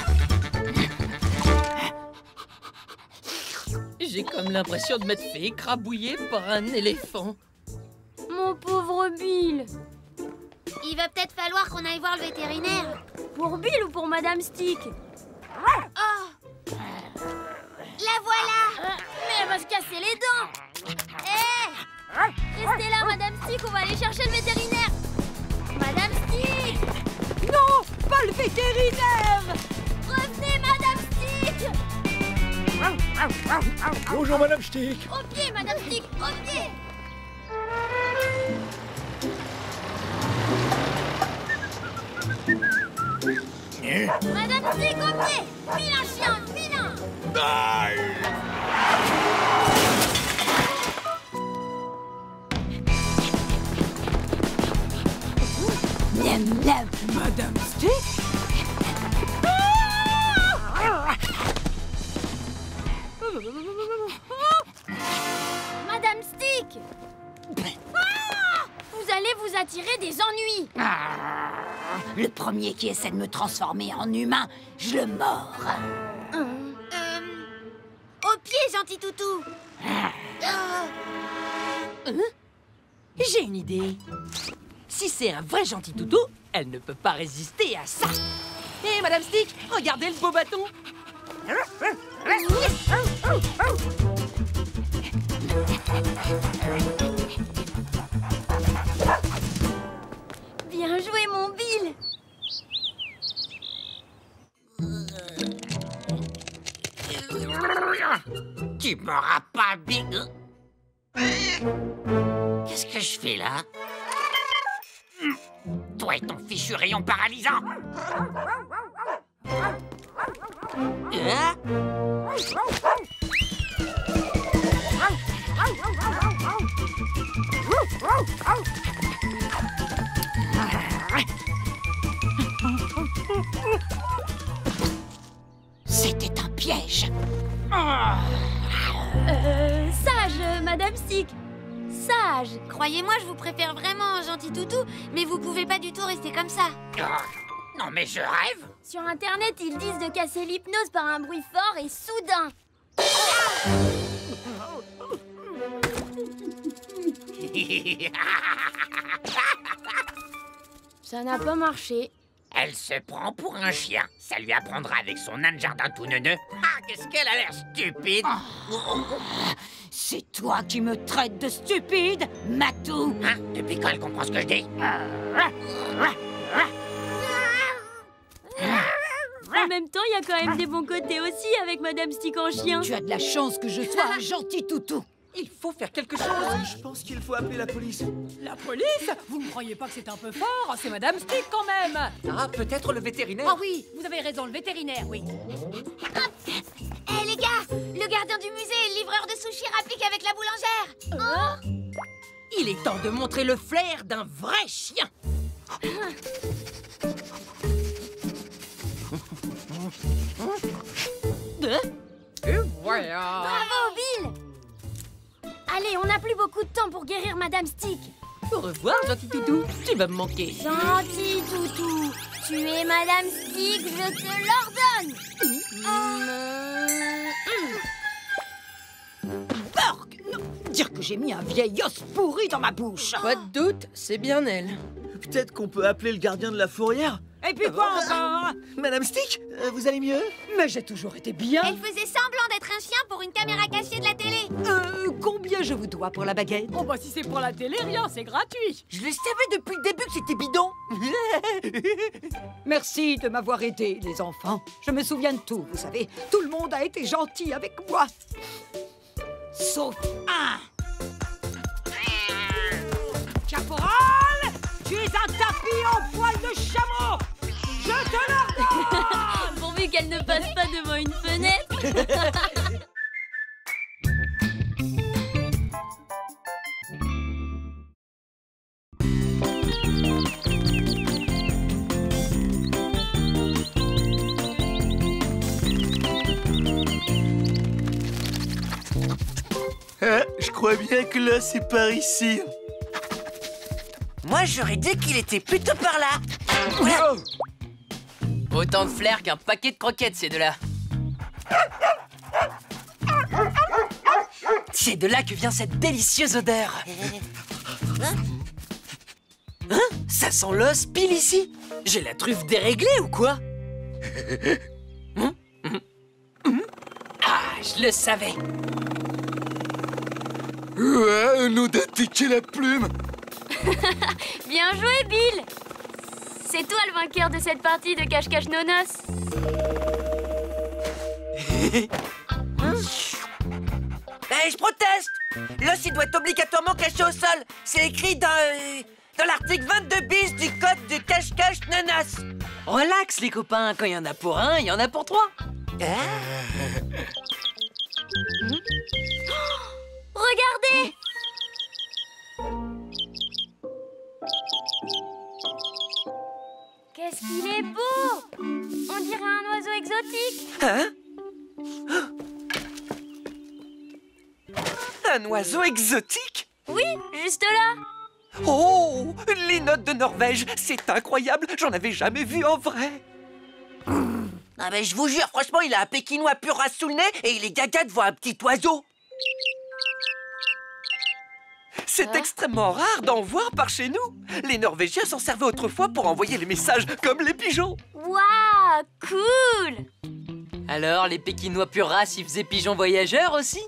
J'ai comme l'impression de m'être fait écrabouiller par un éléphant. Mon pauvre Bill. Il va peut-être falloir qu'on aille voir le vétérinaire. Pour Bill ou pour Madame Stick? Oh! La voilà! Mais elle va se casser les dents! Hé! Restez là, Madame Stick, on va aller chercher le vétérinaire! Madame Stick! Non, pas le vétérinaire! Revenez, Madame Stick! Bonjour, Madame Stick. Au pied, Madame Stick, au pied! Madame Stick, au pied! Vilain chien, vilain! Miam, miam. Madame Stick? Madame Stick! Vous allez vous attirer des ennuis! Le premier qui essaie de me transformer en humain, je le mords. Au pied, gentil toutou! J'ai une idée. Si c'est un vrai gentil toutou, elle ne peut pas résister à ça. Hé, Madame Stick, regardez le beau bâton. Bien joué, mon Bill! Tu m'auras pas Bill. Qu'est-ce que je fais là? Toi et ton fichu rayon paralysant. C'était un piège. Sage, Madame Stick! Sage! Croyez-moi, je vous préfère vraiment, gentil toutou, mais vous pouvez pas du tout rester comme ça. Non mais je rêve. Sur Internet, ils disent de casser l'hypnose par un bruit fort et soudain. Ça n'a pas marché. Elle se prend pour un chien. Ça lui apprendra avec son nain de jardin tout neuneux. Ah, qu'est-ce qu'elle a l'air stupide. C'est toi qui me traites de stupide, Matou. Hein? Depuis quand elle comprend ce que je dis? En même temps, il y a quand même des bons côtés aussi avec Madame Stick en chien. Tu as de la chance que je sois un gentil toutou. Il faut faire quelque chose. Je pense qu'il faut appeler la police. La police? Vous ne croyez pas que c'est un peu fort? C'est Madame Stick quand même. Ah, peut-être le vétérinaire. Ah oui, vous avez raison, le vétérinaire, oui. Hé les gars, le gardien du musée et le livreur de sushi rapplique avec la boulangère. Il est temps de montrer le flair d'un vrai chien. Et voilà. Bravo, Bill! Allez, on n'a plus beaucoup de temps pour guérir Madame Stick. Au revoir, gentil toutou. Tu vas me manquer. Gentil toutou, tu es Madame Stick, je te l'ordonne. Porc! Non. Dire que j'ai mis un vieil os pourri dans ma bouche. Pas de doute, c'est bien elle. Peut-être qu'on peut appeler le gardien de la fourrière. Et puis quoi encore? Madame Stick, vous allez mieux? Mais j'ai toujours été bien. Elle faisait semblant d'être un chien pour une caméra cachée de la télé. Combien je vous dois pour la baguette? Oh bah si c'est pour la télé, rien, c'est gratuit. Je le savais depuis le début que c'était bidon. Merci de m'avoir aidé, les enfants. Je me souviens de tout, vous savez. Tout le monde a été gentil avec moi. Sauf un. Caporal, tu es un tapis en poil de chameau. Je te l'ordonne. Pourvu qu'elle ne passe pas devant une fenêtre. Je crois bien que là, c'est par ici. Moi, j'aurais dit qu'il était plutôt par là. Oh. Autant de flair qu'un paquet de croquettes, ces deux-là. C'est de là que vient cette délicieuse odeur. Hein? Ça sent l'os pile ici. J'ai la truffe déréglée ou quoi? Ah, je le savais. Ouais, un nom d'attaquer la plume. Bien joué, Bill. C'est toi le vainqueur de cette partie de cache-cache nonos. Je proteste. L'os, il doit être obligatoirement caché au sol. C'est écrit dans l'article 22 bis du code de cache-cache nonos. Relax, les copains. Quand il y en a pour un, il y en a pour trois. Regardez! Qu'est-ce qu'il est beau! On dirait un oiseau exotique. Hein? Un oiseau exotique? Oui, juste là. Oh! Les notes de Norvège, c'est incroyable. J'en avais jamais vu en vrai. Ah mais je vous jure, franchement, il a un pékinois pur race sous le nez et il est gaga de voir un petit oiseau. C'est extrêmement rare d'en voir par chez nous. Les Norvégiens s'en servaient autrefois pour envoyer les messages comme les pigeons. Waouh, cool! Alors, les Pékinois pure race, ils faisaient pigeons voyageurs aussi?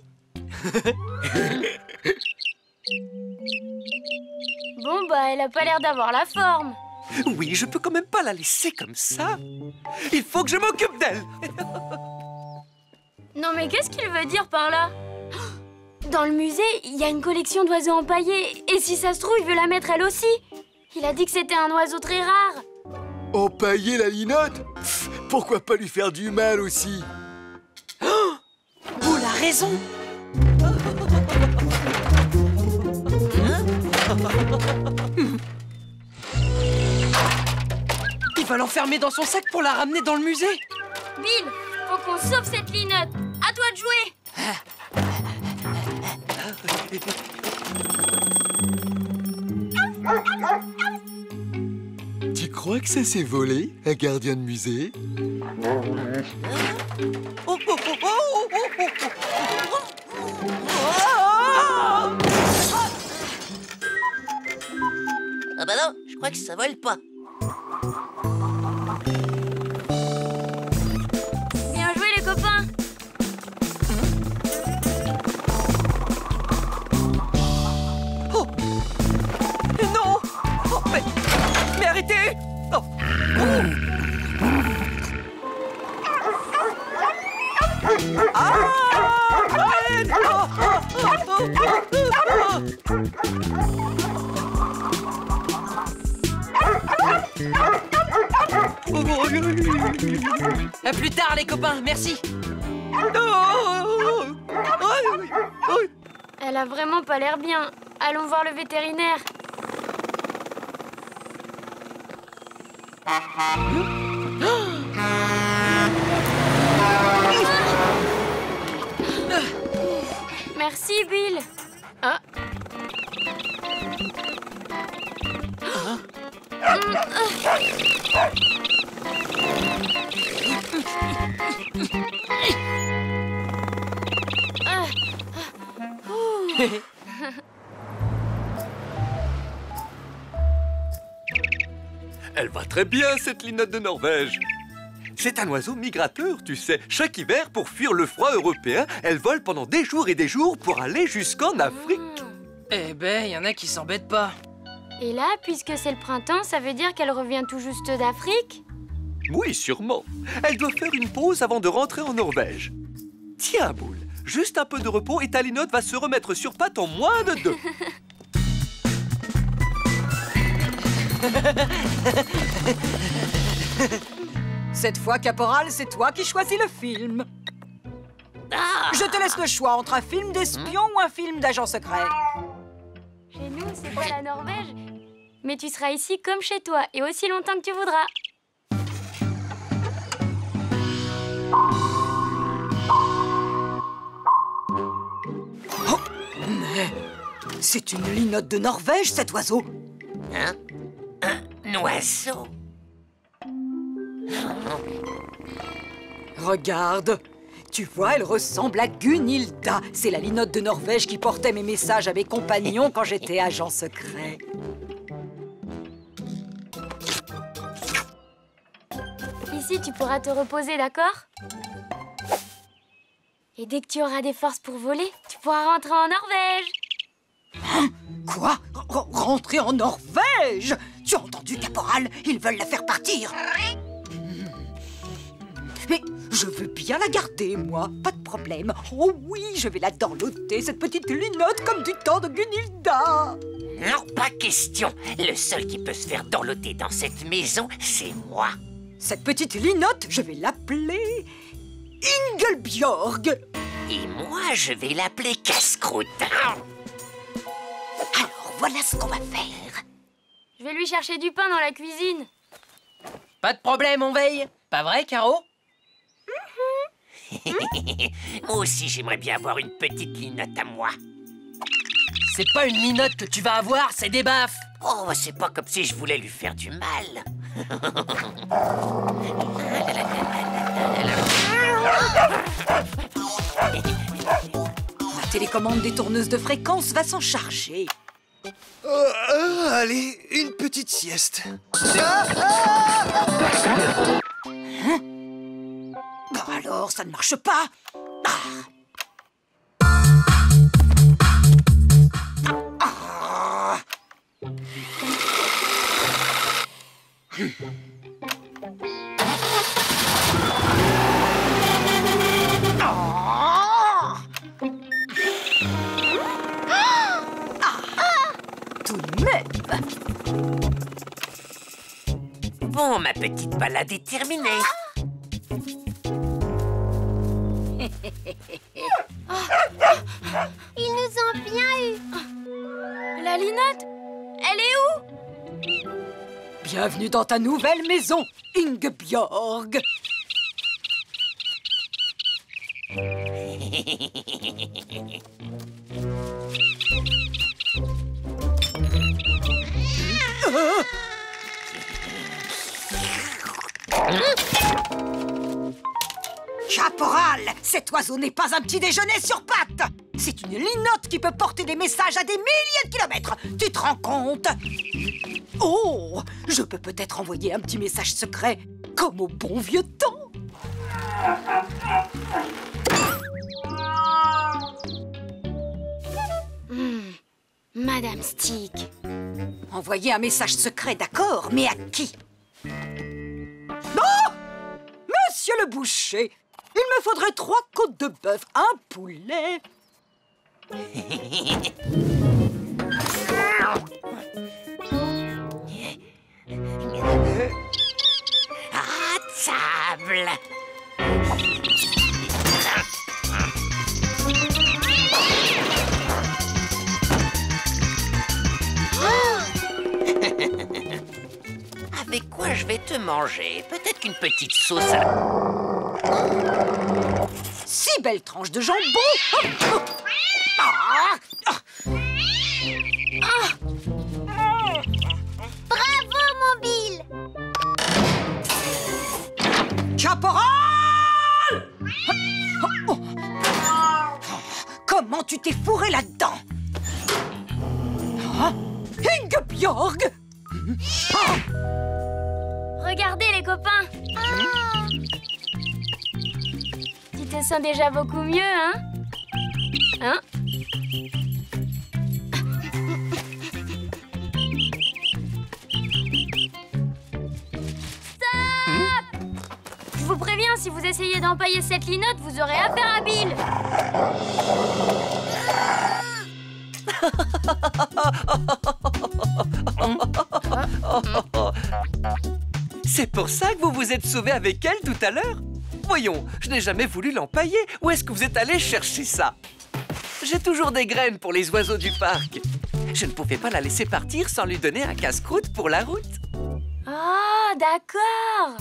Bon, bah, elle a pas l'air d'avoir la forme. Oui, je peux quand même pas la laisser comme ça. Il faut que je m'occupe d'elle. Non, mais qu'est-ce qu'il veut dire par là? Dans le musée, il y a une collection d'oiseaux empaillés. Et si ça se trouve, il veut la mettre elle aussi. Il a dit que c'était un oiseau très rare. Empailler la linotte? Pourquoi pas lui faire du mal aussi? Oh, Boule a raison. Il va l'enfermer dans son sac pour la ramener dans le musée. Bill, faut qu'on sauve cette linotte. À toi de jouer. Tu crois que ça s'est volé, un gardien de musée? Ah bah non, je crois que ça vole pas. Bien joué les copains. Oh non. Oh, mais arrêtez. Oh. Arrête. À plus tard, les copains, merci. Elle a vraiment pas l'air bien. Allons voir le vétérinaire. Merci, Bill. Ah. Elle va très bien, cette linotte de Norvège. C'est un oiseau migrateur, tu sais. Chaque hiver, pour fuir le froid européen, elle vole pendant des jours et des jours pour aller jusqu'en Afrique. Eh ben, y en a qui s'embêtent pas. Et là, puisque c'est le printemps, ça veut dire qu'elle revient tout juste d'Afrique? Oui, sûrement. Elle doit faire une pause avant de rentrer en Norvège. Tiens, Boule, juste un peu de repos et ta linotte va se remettre sur pattes en moins de 2. Cette fois, Caporal, c'est toi qui choisis le film. Je te laisse le choix entre un film d'espion ou un film d'agent secret. Chez nous, c'est pas la Norvège. Mais tu seras ici comme chez toi et aussi longtemps que tu voudras. Oh, mais c'est une linotte de Norvège, cet oiseau. Hein? Un oiseau? Regarde, tu vois, elle ressemble à Gunhilda. C'est la linotte de Norvège qui portait mes messages à mes compagnons quand j'étais agent secret. Ici, tu pourras te reposer, d'accord? Et dès que tu auras des forces pour voler, tu pourras rentrer en Norvège. Hein? Quoi? Rentrer en Norvège? Tu as entendu, Caporal? Ils veulent la faire partir. Mais je veux bien la garder, moi. Pas de problème. Oh oui, je vais la dorloter, cette petite linotte, comme du temps de Gunhilda. Non, pas question. Le seul qui peut se faire dorloter dans cette maison, c'est moi. Cette petite linotte, je vais l'appeler Ingelbjörg. Et moi, je vais l'appeler Casse-Croûte. Alors, voilà ce qu'on va faire. Je vais lui chercher du pain dans la cuisine. Pas de problème, on veille. Pas vrai, Caro? Moi aussi, j'aimerais bien avoir une petite linotte à moi. C'est pas une linotte que tu vas avoir, c'est des baffes. Oh, c'est pas comme si je voulais lui faire du mal. La télécommande des tourneuses de fréquence va s'en charger. Allez, une petite sieste. Hein? Bon alors, ça ne marche pas. Tout de même. Bon, ma petite balade est terminée. Ils nous ont bien eu. La linotte, elle est où? Bienvenue dans ta nouvelle maison, Ingebjörg. Caporal, cet oiseau n'est pas un petit déjeuner sur pattes. C'est une linotte qui peut porter des messages à des milliers de kilomètres. Tu te rends compte? Oh, je peux peut-être envoyer un petit message secret, comme au bon vieux temps. Madame Stick. Envoyer un message secret, d'accord, mais à qui? Non! Monsieur le boucher, il me faudrait 3 côtes de bœuf, un poulet. À table. Avec quoi je vais te manger? Peut-être qu'une petite sauce à... si belle tranche de jambon. Bravo, mon Bill! Caporal! Comment tu t'es fourré là-dedans? Ingebjorg! Regardez les copains. Tu te sens déjà beaucoup mieux, hein? Hein? Stop! Je vous préviens, si vous essayez d'empailler cette linotte, vous aurez affaire à Bill. C'est pour ça que vous vous êtes sauvé avec elle tout à l'heure? Voyons, je n'ai jamais voulu l'empailler. Où est-ce que vous êtes allé chercher ça? J'ai toujours des graines pour les oiseaux du parc. Je ne pouvais pas la laisser partir sans lui donner un casse-croûte pour la route. Ah, d'accord.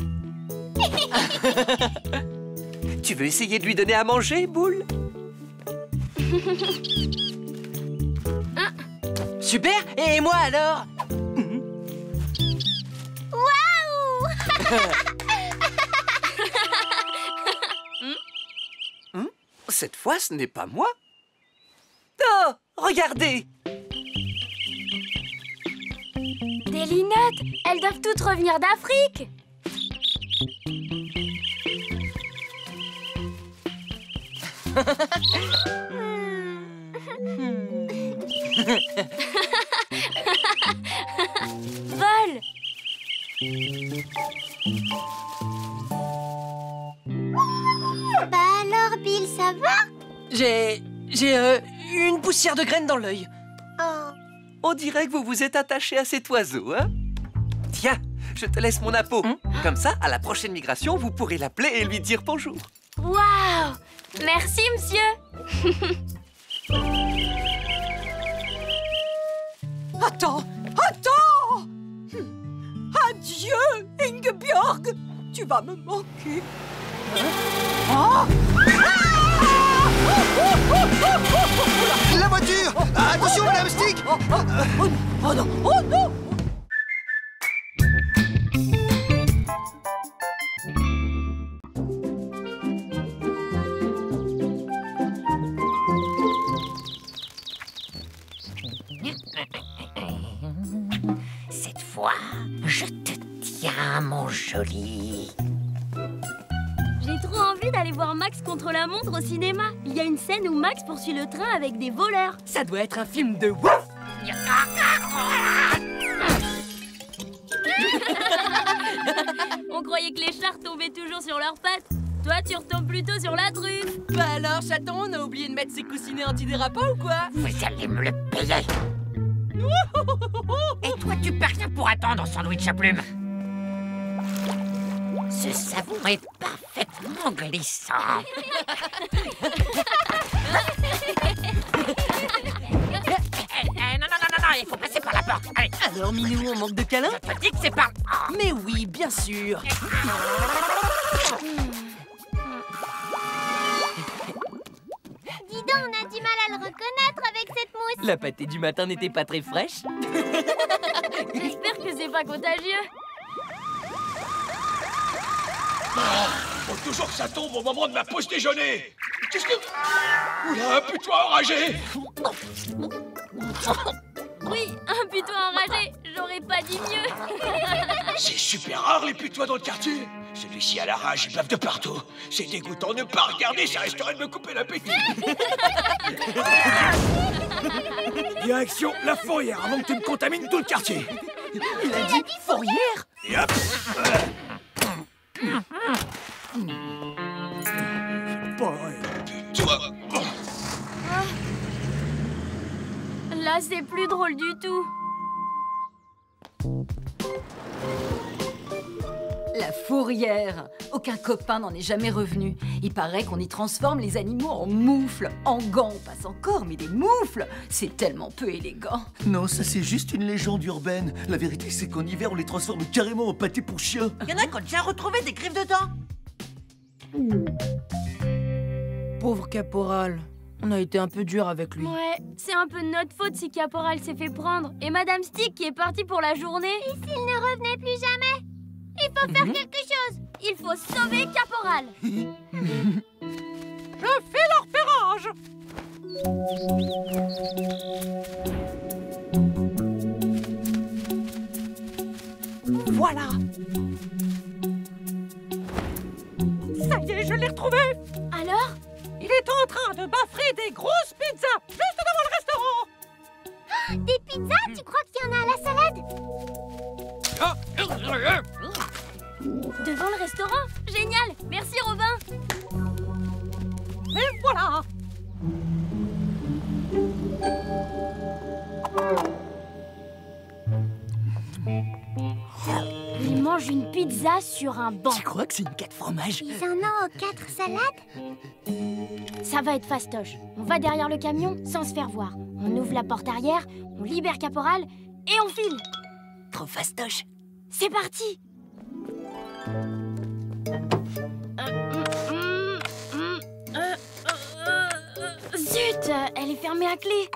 Tu veux essayer de lui donner à manger, Boule? Super. Et moi alors? Waouh! Cette fois, ce n'est pas moi. Oh, regardez! Des linottes, elles doivent toutes revenir d'Afrique. Vol! Bah alors, Bill, ça va? J'ai une poussière de graines dans l'œil. Oh. On dirait que vous vous êtes attaché à cet oiseau, hein? Tiens, je te laisse mon appôt. Comme ça, à la prochaine migration, vous pourrez l'appeler et lui dire bonjour. Waouh! Merci, monsieur. Attends! Adieu, Ingebjorg! Tu vas me manquer. La voiture! Attention, Madame Stick! Oh non! Oh non! Cette fois, je te tiens, mon joli. J'ai trop envie d'aller voir Max contre la montre au cinéma. Il y a une scène où Max poursuit le train avec des voleurs. Ça doit être un film de ouf. On croyait que les chars tombaient toujours sur leurs pattes. Toi, tu retombes plutôt sur la truffe. Bah alors, chaton, on a oublié de mettre ses coussinets antidérapants ou quoi? Vous allez me le payer. Et toi, tu perds rien pour attendre, sandwich à plumes. Ce savon est parfaitement glissant. Non, il faut passer par la porte. Allez. Alors, Minou, on manque de câlins? Je te dis que c'est par... Oh. Mais oui, bien sûr. Dis donc, on a du mal à le reconnaître avec cette mousse. La pâtée du matin n'était pas très fraîche. J'espère que c'est pas contagieux. Faut toujours que ça tombe au moment de ma pause déjeuner. Qu'est-ce que... Oula, un putois enragé. Oui, un putois enragé. J'aurais pas dit mieux. C'est super rare, les putois dans le quartier. Celui-ci à la rage, il bave de partout. C'est dégoûtant de ne pas regarder, ça risquerait de me couper l'appétit. Direction la fourrière, avant que tu me contamines tout le quartier. Il a dit fourrière. Et hop. Putois. Là, c'est plus drôle du tout. La fourrière. Aucun copain n'en est jamais revenu. Il paraît qu'on y transforme les animaux en moufles. En gants, on passe encore, mais des moufles, c'est tellement peu élégant. Non, ça c'est juste une légende urbaine. La vérité, c'est qu'en hiver, on les transforme carrément en pâté pour chien. Il y en a qui ont déjà retrouvé des griffes de dents. pauvre caporal. On a été un peu dur avec lui. Ouais, c'est un peu de notre faute si Caporal s'est fait prendre. Et Madame Stick qui est partie pour la journée. Et s'il ne revenait plus jamais? Il faut faire quelque chose. Il faut sauver Caporal. Je fais leur repérage. Voilà. Ça y est, je l'ai retrouvé. Alors? Il est en train de baffer des grosses pizzas juste devant le restaurant. Des pizzas? Tu crois qu'il y en a à la salade? Devant le restaurant? Génial. Merci Robin. Et voilà. Il mange une pizza sur un banc. Tu crois que c'est une 4 fromages? Ils en ont aux 4 salades? Ça va être fastoche. On va derrière le camion sans se faire voir. On ouvre la porte arrière, on libère Caporal et on file. Trop fastoche. C'est parti. Zut, elle est fermée à clé.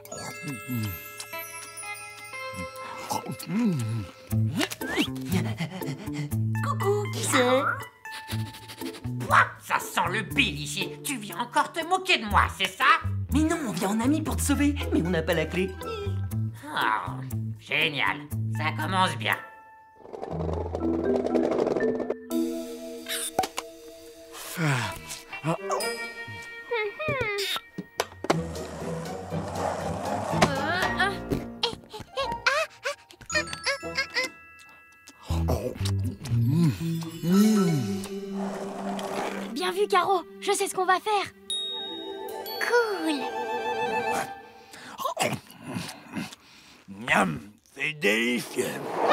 Coucou, qui c'est? Quoi? Ça sent le bill ici. Tu viens encore te moquer de moi, c'est ça? Mais non, on vient en ami pour te sauver, mais on n'a pas la clé. Oh, génial. Ça commence bien. Bien vu, Caro. Je sais ce qu'on va faire. Cool. Miam, c'est délicieux.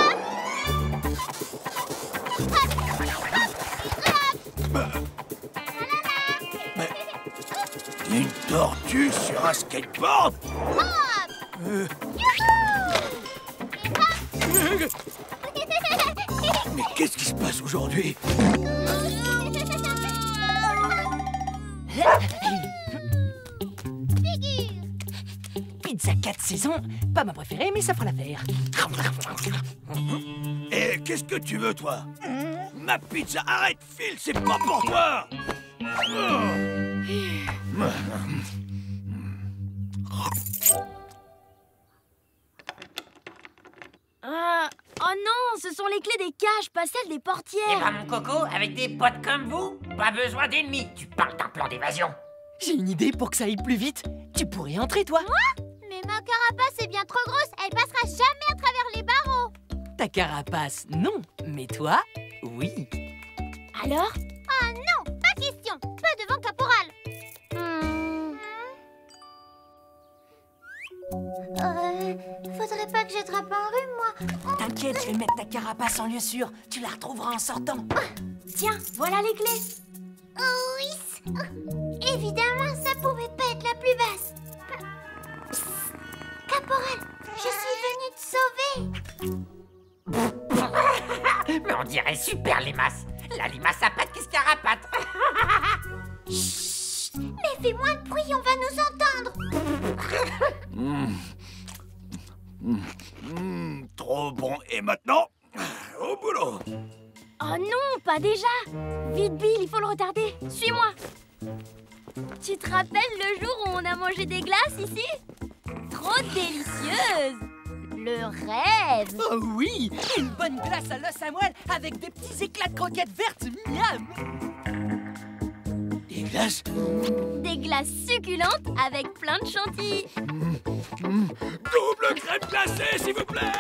Une tortue sur un skateboard? Mais qu'est-ce qui se passe aujourd'hui? Pizza 4 saisons, pas ma préférée, mais ça fera l'affaire. Et qu'est-ce que tu veux, toi? Ma pizza, arrête, Phil, c'est pas pour toi! Oh non, ce sont les clés des cages, pas celles des portières. Eh ben, mon coco, avec des potes comme vous, pas besoin d'ennemis. Tu parles d'un plan d'évasion. J'ai une idée pour que ça aille plus vite. Tu pourrais entrer, toi? Moi? Mais ma carapace est bien trop grosse, elle passera jamais à travers les barreaux. Ta carapace, non. Mais toi, oui. Alors? Ah non, pas question, pas devant Caporal. Faudrait pas que j'attrape un rhume, moi. T'inquiète, je vais mettre ta carapace en lieu sûr. Tu la retrouveras en sortant. Tiens, voilà les clés. Oui. Évidemment, ça pouvait pas être la plus basse. Psst. Caporal, je suis venue te sauver. Mais on dirait super limace. La limace à pattes qui se carapate. Chut. Mais fais moins de bruit, on va nous entendre. Trop bon. Et maintenant, au boulot. Oh non, pas déjà. Vite, Bill, il faut le retarder. Suis-moi. Tu te rappelles le jour où on a mangé des glaces ici? Trop délicieuse. Le rêve. Oh oui, une bonne glace à l'os à moelle avec des petits éclats de croquettes vertes, miam. Des glaces? Des glaces succulentes avec plein de chantilly. Double crème glacée, s'il vous plaît.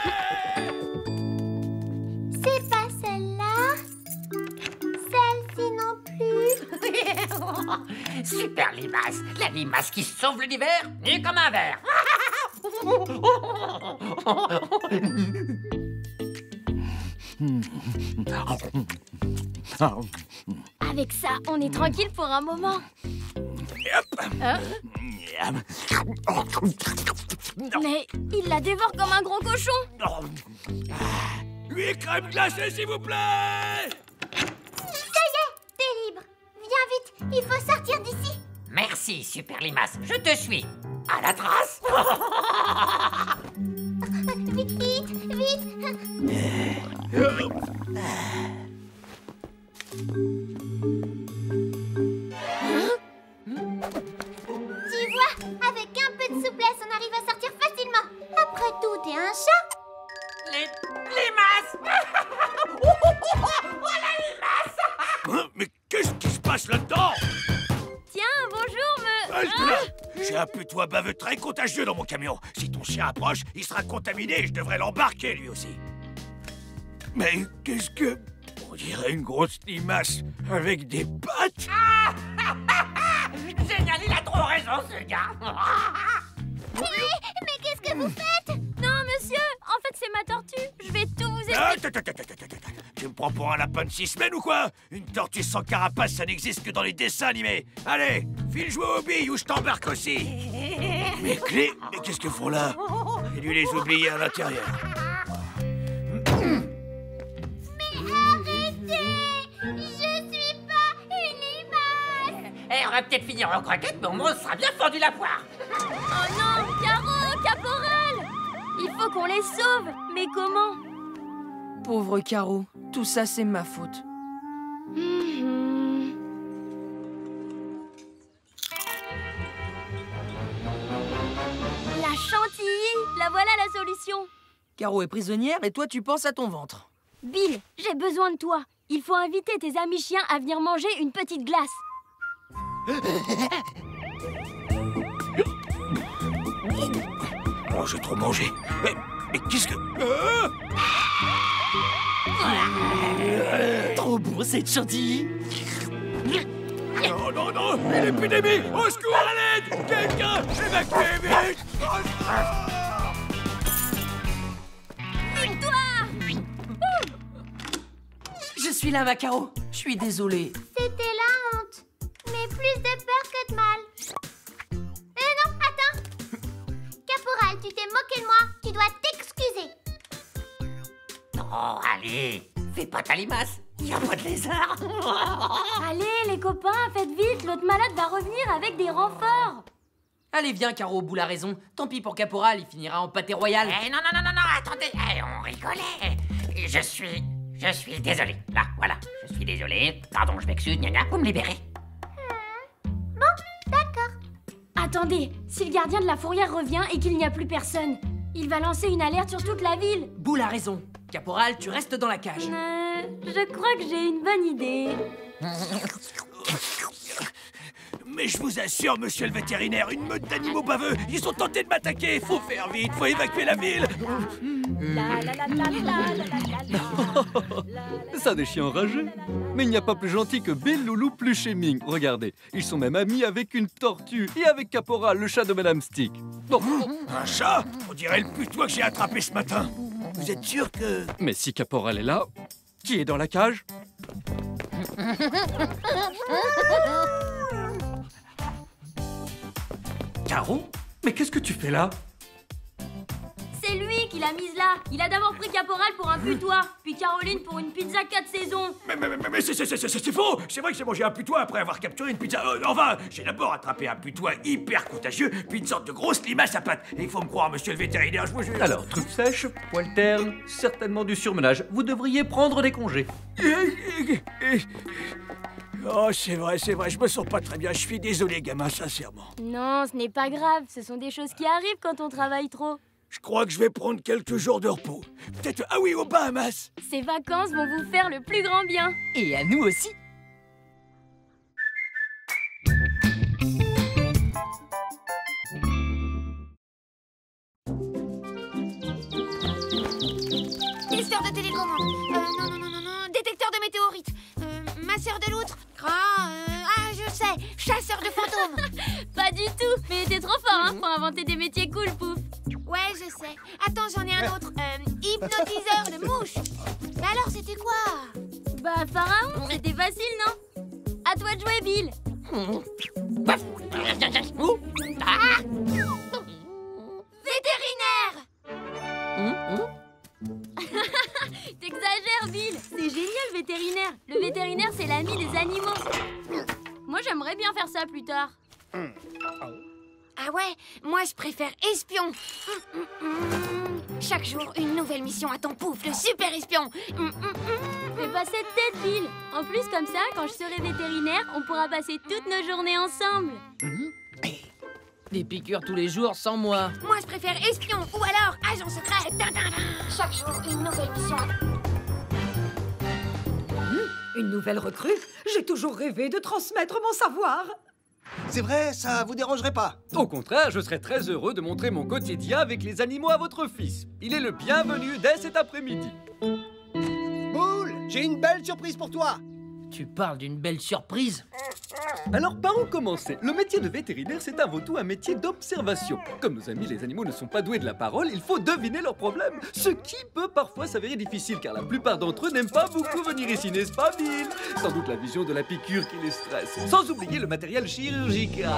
C'est pas celle-là. Celle-ci non plus. Super limace. La limace qui sauve l'univers, nue comme un verre. Avec ça, on est tranquille pour un moment. Mais il la dévore comme un gros cochon. 8 crèmes glacées, s'il vous plaît. Ça y est, t'es libre. Viens vite, il faut sortir d'ici. Merci. Merci, Super Limace. Je te suis. À la trace. Vite, vite, vite. Tu vois, avec un peu de souplesse, on arrive à sortir facilement. Après tout, t'es un chat. Les limaces. Oh la limace. Hein, mais qu'est-ce qui se passe là-dedans? Tiens, bonjour, Halte là. J'ai un putois baveux très contagieux dans mon camion. Si ton chien approche, il sera contaminé et je devrais l'embarquer lui aussi. Mais qu'est-ce que... On dirait une grosse limace avec des pattes. Génial, il a trop raison, ce gars. Mais qu'est-ce que vous faites? Non, monsieur, en fait, c'est ma tortue. Je vais tout vous expliquer. Tu me prends pour un lapin de 6 semaines ou quoi? Une tortue sans carapace, ça n'existe que dans les dessins animés. Allez, file jouer aux billes ou je t'embarque aussi. Mes clés? Mais qu'est-ce qu'ils font là? J'ai dû les oublier à l'intérieur. Eh, on va peut-être finir en croquette, mais au moins on sera bien fendu la poire. Oh non, Caro, Caporal! Il faut qu'on les sauve. Mais comment? Pauvre Caro, tout ça c'est ma faute. La chantilly, la voilà la solution. Caro est prisonnière et toi tu penses à ton ventre. Bill, j'ai besoin de toi. Il faut inviter tes amis chiens à venir manger une petite glace. Oh, j'ai trop mangé. Mais qu'est-ce que... Trop bon cette chantilly. Non, non, non, une épidémie. Au secours, à l'aide. Quelqu'un, évacuez vite. Victoire! Je suis là, ma Caro. Je suis désolé. C'était la honte. Mais plus de peur que de mal. Non, attends. Caporal, tu t'es moqué de moi. Tu dois t'excuser. Non, allez, fais pas ta limace. Il n'y a pas de lézard. Allez, les copains, faites vite. L'autre malade va revenir avec des renforts. Allez, viens, Caro, Boule a raison. Tant pis pour Caporal, il finira en pâté royal. Eh, non, attendez. Eh, on rigolait. Je suis désolé. Là, voilà, je suis désolé. Pardon, je m'excuse, gna, vous me libérez. Bon, d'accord. Attendez, si le gardien de la fourrière revient et qu'il n'y a plus personne, il va lancer une alerte sur toute la ville. Boule a raison. Caporal, tu restes dans la cage. Je crois que j'ai une bonne idée. Mais je vous assure, monsieur le vétérinaire, une meute d'animaux baveux, ils ont tenté de m'attaquer. Faut faire vite, faut évacuer la ville. Ça des chiens enragés. Mais il n'y a pas plus gentil que Bill, Loulou, Pluche et Ming. Regardez, ils sont même amis avec une tortue et avec Caporal, le chat de Madame Stick. Bon. Un chat? On dirait le putois que j'ai attrapé ce matin. Vous êtes sûr que... Mais si Caporal est là, qui est dans la cage? Caro? Mais qu'est-ce que tu fais là? C'est lui qui l'a mise là. Il a d'abord pris Caporal pour un putois, puis Caroline pour une pizza 4 saisons. Mais c'est faux. C'est vrai que j'ai mangé un putois après avoir capturé une pizza. Enfin, j'ai d'abord attrapé un putois hyper contagieux, puis une sorte de grosse limace à pattes. Et il faut me croire, monsieur le vétérinaire, je vous jure. Alors, truc sèche, poil terne, certainement du surmenage. Vous devriez prendre des congés. Oh, c'est vrai, je me sens pas très bien. Je suis désolé, gamin, sincèrement. Non, ce n'est pas grave. Ce sont des choses qui arrivent quand on travaille trop. Je crois que je vais prendre quelques jours de repos. Peut-être, ah oui, aux Bahamas. Ces vacances vont vous faire le plus grand bien. Et à nous aussi. Testeur de télécommande. Non. Détecteur de météorites. Masseur de loutre. Je sais. Chasseur de fantômes. Pas du tout. Mais t'es trop fort, hein, pour inventer des métiers cool, Pouf. Ouais, je sais. Attends, j'en ai un autre. Hypnotiseur de mouches. Mais alors, c'était quoi? Bah, Pharaon, c'était facile, non? À toi de jouer, Bill. Vétérinaire. T'exagères, Bill. C'est génial, vétérinaire. Le vétérinaire, c'est l'ami des animaux. Moi, j'aimerais bien faire ça plus tard. Ah ouais, moi je préfère espion. Chaque jour, une nouvelle mission à ton pouf, le super espion. Fais pas cette tête, Bill. En plus, comme ça, quand je serai vétérinaire, on pourra passer toutes nos journées ensemble. Des piqûres tous les jours sans moi. Moi je préfère espion ou alors agent secret. Chaque jour, une nouvelle mission. Une nouvelle recrue? J'ai toujours rêvé de transmettre mon savoir. C'est vrai, ça vous dérangerait pas? Au contraire, je serais très heureux de montrer mon quotidien avec les animaux à votre fils. Il est le bienvenu dès cet après-midi. Boule, j'ai une belle surprise pour toi. Tu parles d'une belle surprise? Alors par où commencer? Le métier de vétérinaire, c'est avant tout un métier d'observation. Comme nos amis les animaux ne sont pas doués de la parole, il faut deviner leurs problèmes. Ce qui peut parfois s'avérer difficile, car la plupart d'entre eux n'aiment pas beaucoup venir ici, n'est-ce pas, Bill? Sans doute la vision de la piqûre qui les stresse. Sans oublier le matériel chirurgical.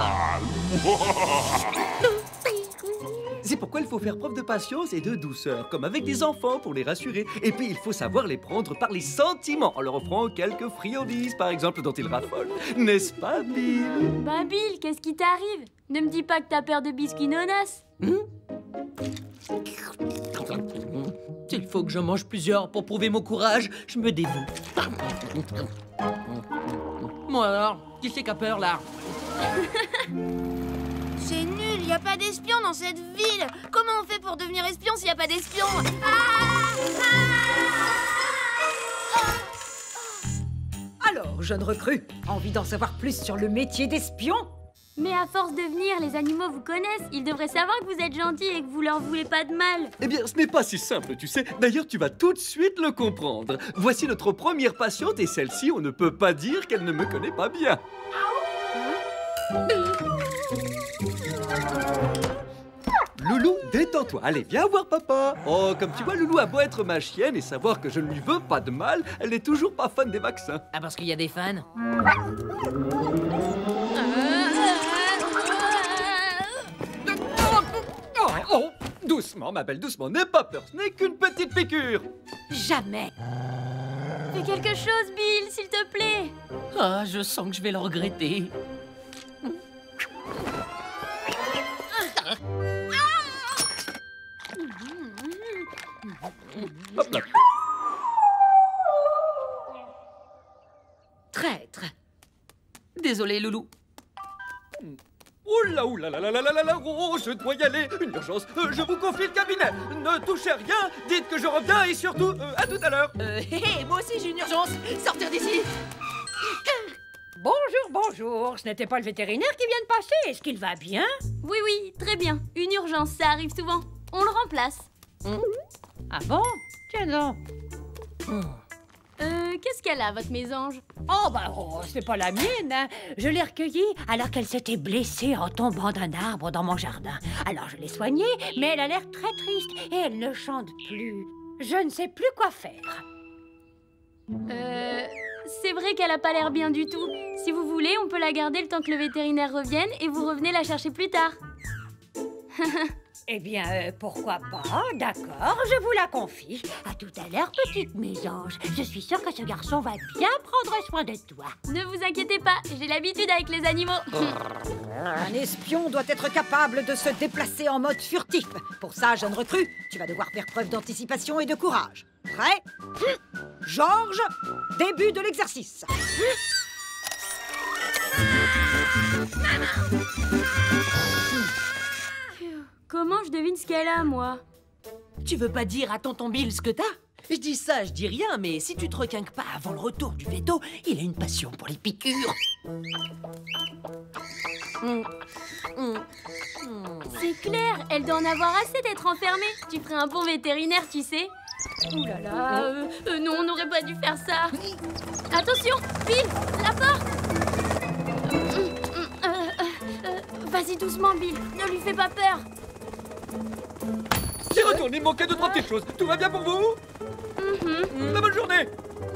C'est pourquoi il faut faire preuve de patience et de douceur, comme avec des enfants pour les rassurer. Et puis il faut savoir les prendre par les sentiments, en leur offrant quelques friandises, par exemple, dont ils raffolent. N'est-ce pas, Bill? Bah Bill, qu'est-ce qui t'arrive? Ne me dis pas que t'as peur de biscuits nonas. Il faut que je mange plusieurs pour prouver mon courage. Je me dévoue. Moi alors, qui c'est qui a peur là? C'est nul, y a pas d'espion dans cette ville. Comment on fait pour devenir espion s'il y a pas d'espion? Alors, jeune recrue, envie d'en savoir plus sur le métier d'espion? Mais à force de venir, les animaux vous connaissent. Ils devraient savoir que vous êtes gentil et que vous leur voulez pas de mal. Eh bien, ce n'est pas si simple, tu sais. D'ailleurs, tu vas tout de suite le comprendre. Voici notre première patiente et celle-ci, on ne peut pas dire qu'elle ne me connaît pas bien. Loulou, détends-toi. Allez, viens voir papa. Oh, comme tu vois, Loulou a beau être ma chienne et savoir que je ne lui veux pas de mal, elle n'est toujours pas fan des vaccins. Ah, parce qu'il y a des fans? Oh, doucement, ma belle, doucement. N'aie pas peur, ce n'est qu'une petite piqûre. Jamais. Fais quelque chose, Bill, s'il te plaît. Ah, je sens que je vais le regretter. Hop là. Traître. Désolé, Loulou. Oh là, oh là là là là là là, oh, je dois y aller. Une urgence. Je vous confie le cabinet. Ne touchez à rien. Dites que je reviens et surtout, à tout à l'heure. Moi aussi j'ai une urgence. Sortir d'ici. Bonjour, bonjour. Ce n'était pas le vétérinaire qui vient de passer. Est-ce qu'il va bien? Oui, oui, très bien. Une urgence, ça arrive souvent. On le remplace. Ah bon? Tiens donc. Qu'est-ce qu'elle a, votre mésange? Oh, c'est pas la mienne, hein. Je l'ai recueillie alors qu'elle s'était blessée en tombant d'un arbre dans mon jardin. Alors je l'ai soignée, mais elle a l'air très triste et elle ne chante plus. Je ne sais plus quoi faire. C'est vrai qu'elle a pas l'air bien du tout. Si vous voulez, on peut la garder le temps que le vétérinaire revienne et vous revenez la chercher plus tard. Eh bien, pourquoi pas? D'accord, je vous la confie. À tout à l'heure, petite mésange. Je suis sûre que ce garçon va bien prendre soin de toi. Ne vous inquiétez pas, j'ai l'habitude avec les animaux. Un espion doit être capable de se déplacer en mode furtif. Pour ça, jeune recrue, tu vas devoir faire preuve d'anticipation et de courage. Prêt? Georges, début de l'exercice. Comment je devine ce qu'elle a, moi? Tu veux pas dire à tonton Bill ce que t'as? Je dis ça, je dis rien, mais si tu te requinques pas avant le retour du veto, il a une passion pour les piqûres. C'est clair, elle doit en avoir assez d'être enfermée. Tu ferais un bon vétérinaire, tu sais. Ouh là là, non, on n'aurait pas dû faire ça. Attention, Bill, la porte. Vas-y doucement, Bill, ne lui fais pas peur. J'y retourne, il me manquait 2-3 petites choses. Tout va bien pour vous? La bonne journée.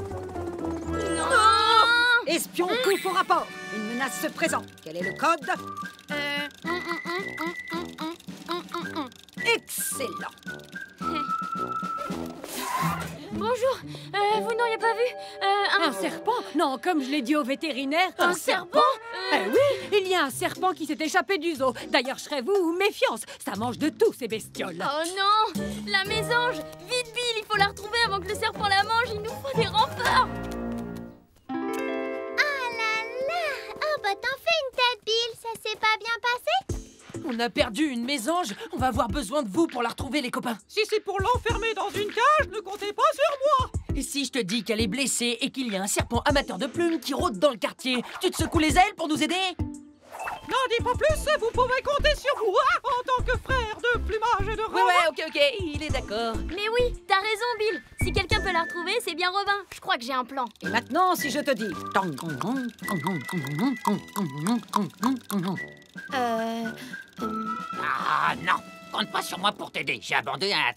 Non. Espion, coup au rapport. Une menace se présente. Quel est le code? Excellent. Bonjour, vous n'auriez pas vu un serpent? Non, comme je l'ai dit au vétérinaire. Un serpent? Eh oui, il y a un serpent qui s'est échappé du zoo. D'ailleurs, serez-vous méfiance, ça mange de tout, ces bestioles. Oh non! La mésange! Vite, Bill, il faut la retrouver avant que le serpent la mange. Il nous faut des renforts. Ah là là! Oh bah t'en fais une tête, Bill. Ça s'est pas bien passé? On a perdu une mésange. On va avoir besoin de vous pour la retrouver, les copains. Si c'est pour l'enfermer dans une cage, ne comptez pas sur moi. Et si je te dis qu'elle est blessée et qu'il y a un serpent amateur de plumes qui rôde dans le quartier, tu te secoues les ailes pour nous aider? N'en dis pas plus, vous pouvez compter sur moi en tant que frère de plumage et de Robin. Ouais, ok, il est d'accord. Mais oui, t'as raison, Bill. Si quelqu'un peut la retrouver, c'est bien Robin. Je crois que j'ai un plan. Et maintenant, si je te dis... Ah non, compte pas sur moi pour t'aider. J'ai abandonné un...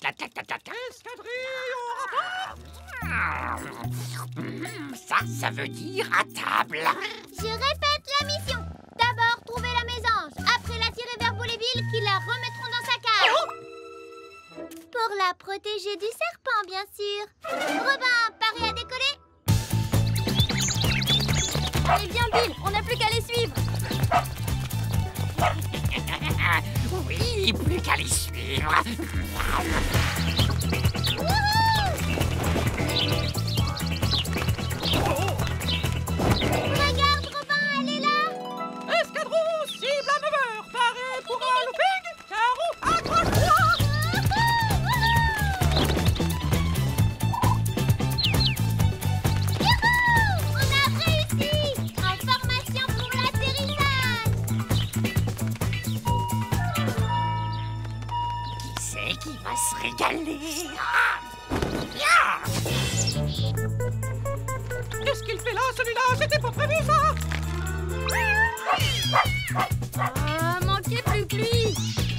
Ça veut dire à table. Je répète la mission. D'abord, trouver la mésange. Après, la tirer vers Boléville qui la remettront dans sa cage. Pour la protéger du serpent, bien sûr. Robin, paré à décoller? Allez, viens, Bill. On n'a plus qu'à les suivre. Oui, plus qu'à les suivre. Regarde, Robin, elle est là. Escadron, cible à 9h. Paré pour un looping. Caro, accroche-toi. On a réussi. En formation pour l'atterrissage. Qui c'est qui va se régaler? Qu'est-ce qu'il fait là, celui-là? C'était pas prévu, ça. Manquait plus que lui.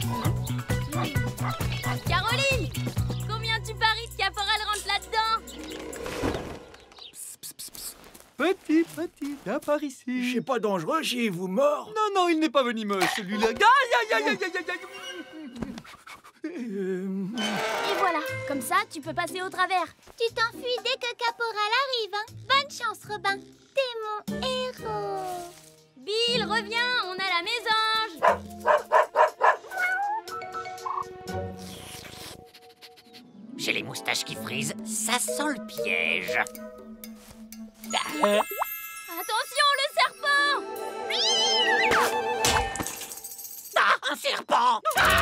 Caroline, combien tu paries que Caporal rentre là-dedans? Petit, viens par ici. C'est pas dangereux, j'ai vous mort. Non, il n'est pas venimeux, celui-là. Aïe. Et voilà, comme ça, tu peux passer au travers. Tu t'enfuis dès que Caporal arrive, hein. Bonne chance, Robin. T'es mon héros. Bill, reviens, on a la mésange. J'ai les moustaches qui frisent, ça sent le piège. Attention, le serpent! Ah, un serpent!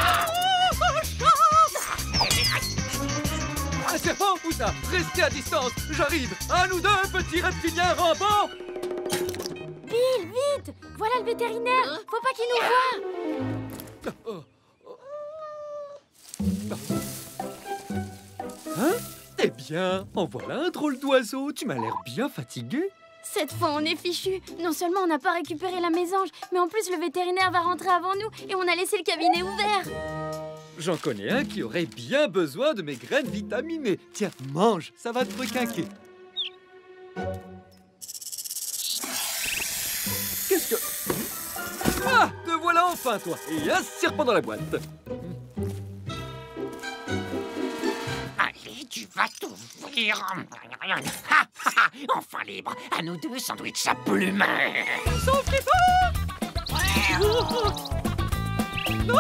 Un serpent ou ça? Restez à distance, j'arrive. Un ou deux petits reptiliens rampants. Bill, vite! Voilà le vétérinaire. Faut pas qu'il nous voie. Hein? Eh bien, en voilà un drôle d'oiseau. Tu m'as l'air bien fatigué. Cette fois, on est fichu. Non seulement on n'a pas récupéré la mésange, mais en plus le vétérinaire va rentrer avant nous et on a laissé le cabinet ouvert. J'en connais un qui aurait bien besoin de mes graines vitaminées. Tiens, mange, ça va te requinquer. Qu'est-ce que... Ah, te voilà enfin, toi. Et un serpent dans la boîte. Allez, tu vas t'ouvrir. Enfin libre. À nous deux, sandwich à plume. Non.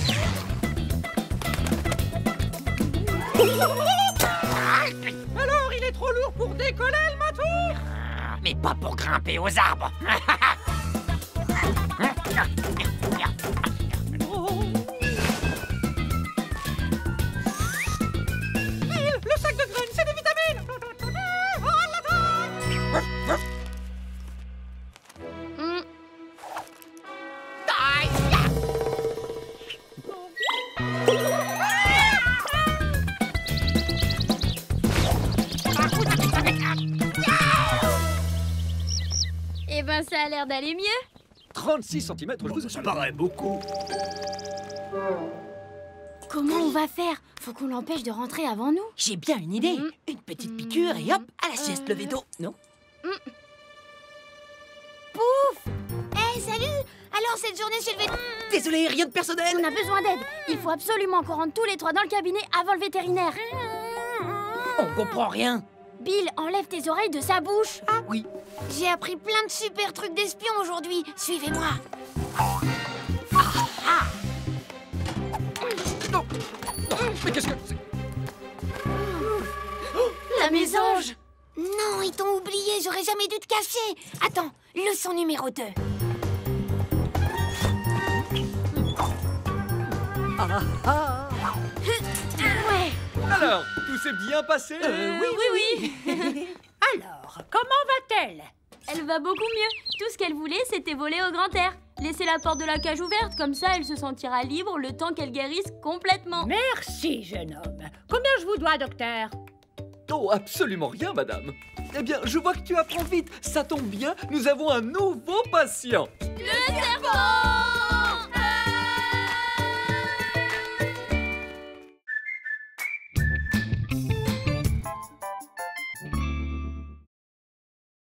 Alors, il est trop lourd pour décoller, le matou? Mais pas pour grimper aux arbres. Le sac de graines, c'est des vitamines. Eh ben, ça a l'air d'aller mieux. 36 cm, je vous Ça paraît beaucoup. Comment on va faire? Faut qu'on l'empêche de rentrer avant nous. J'ai bien une idée. Une petite piqûre et hop, à la sieste lever d'eau, non? Pouf! Salut! Alors, cette journée chez le vétérinaire... Désolé, rien de personnel. On a besoin d'aide. Il faut absolument qu'on rentre tous les trois dans le cabinet avant le vétérinaire. On comprend rien. Bill, enlève tes oreilles de sa bouche. Ah oui. J'ai appris plein de super trucs d'espion aujourd'hui. Suivez-moi. Non, mais qu'est-ce que c'est? La mésange. Non, ils t'ont oublié. J'aurais jamais dû te cacher. Attends, leçon numéro 2. Ouais. Alors, tout s'est bien passé? Oui. Alors, comment va-t-elle? Elle va beaucoup mieux. Tout ce qu'elle voulait, c'était voler au grand air. Laisser la porte de la cage ouverte, comme ça, elle se sentira libre le temps qu'elle guérisse complètement. Merci, jeune homme. Combien je vous dois, docteur? Oh, absolument rien, madame. Eh bien, je vois que tu apprends vite. Ça tombe bien, nous avons un nouveau patient. Le serpent!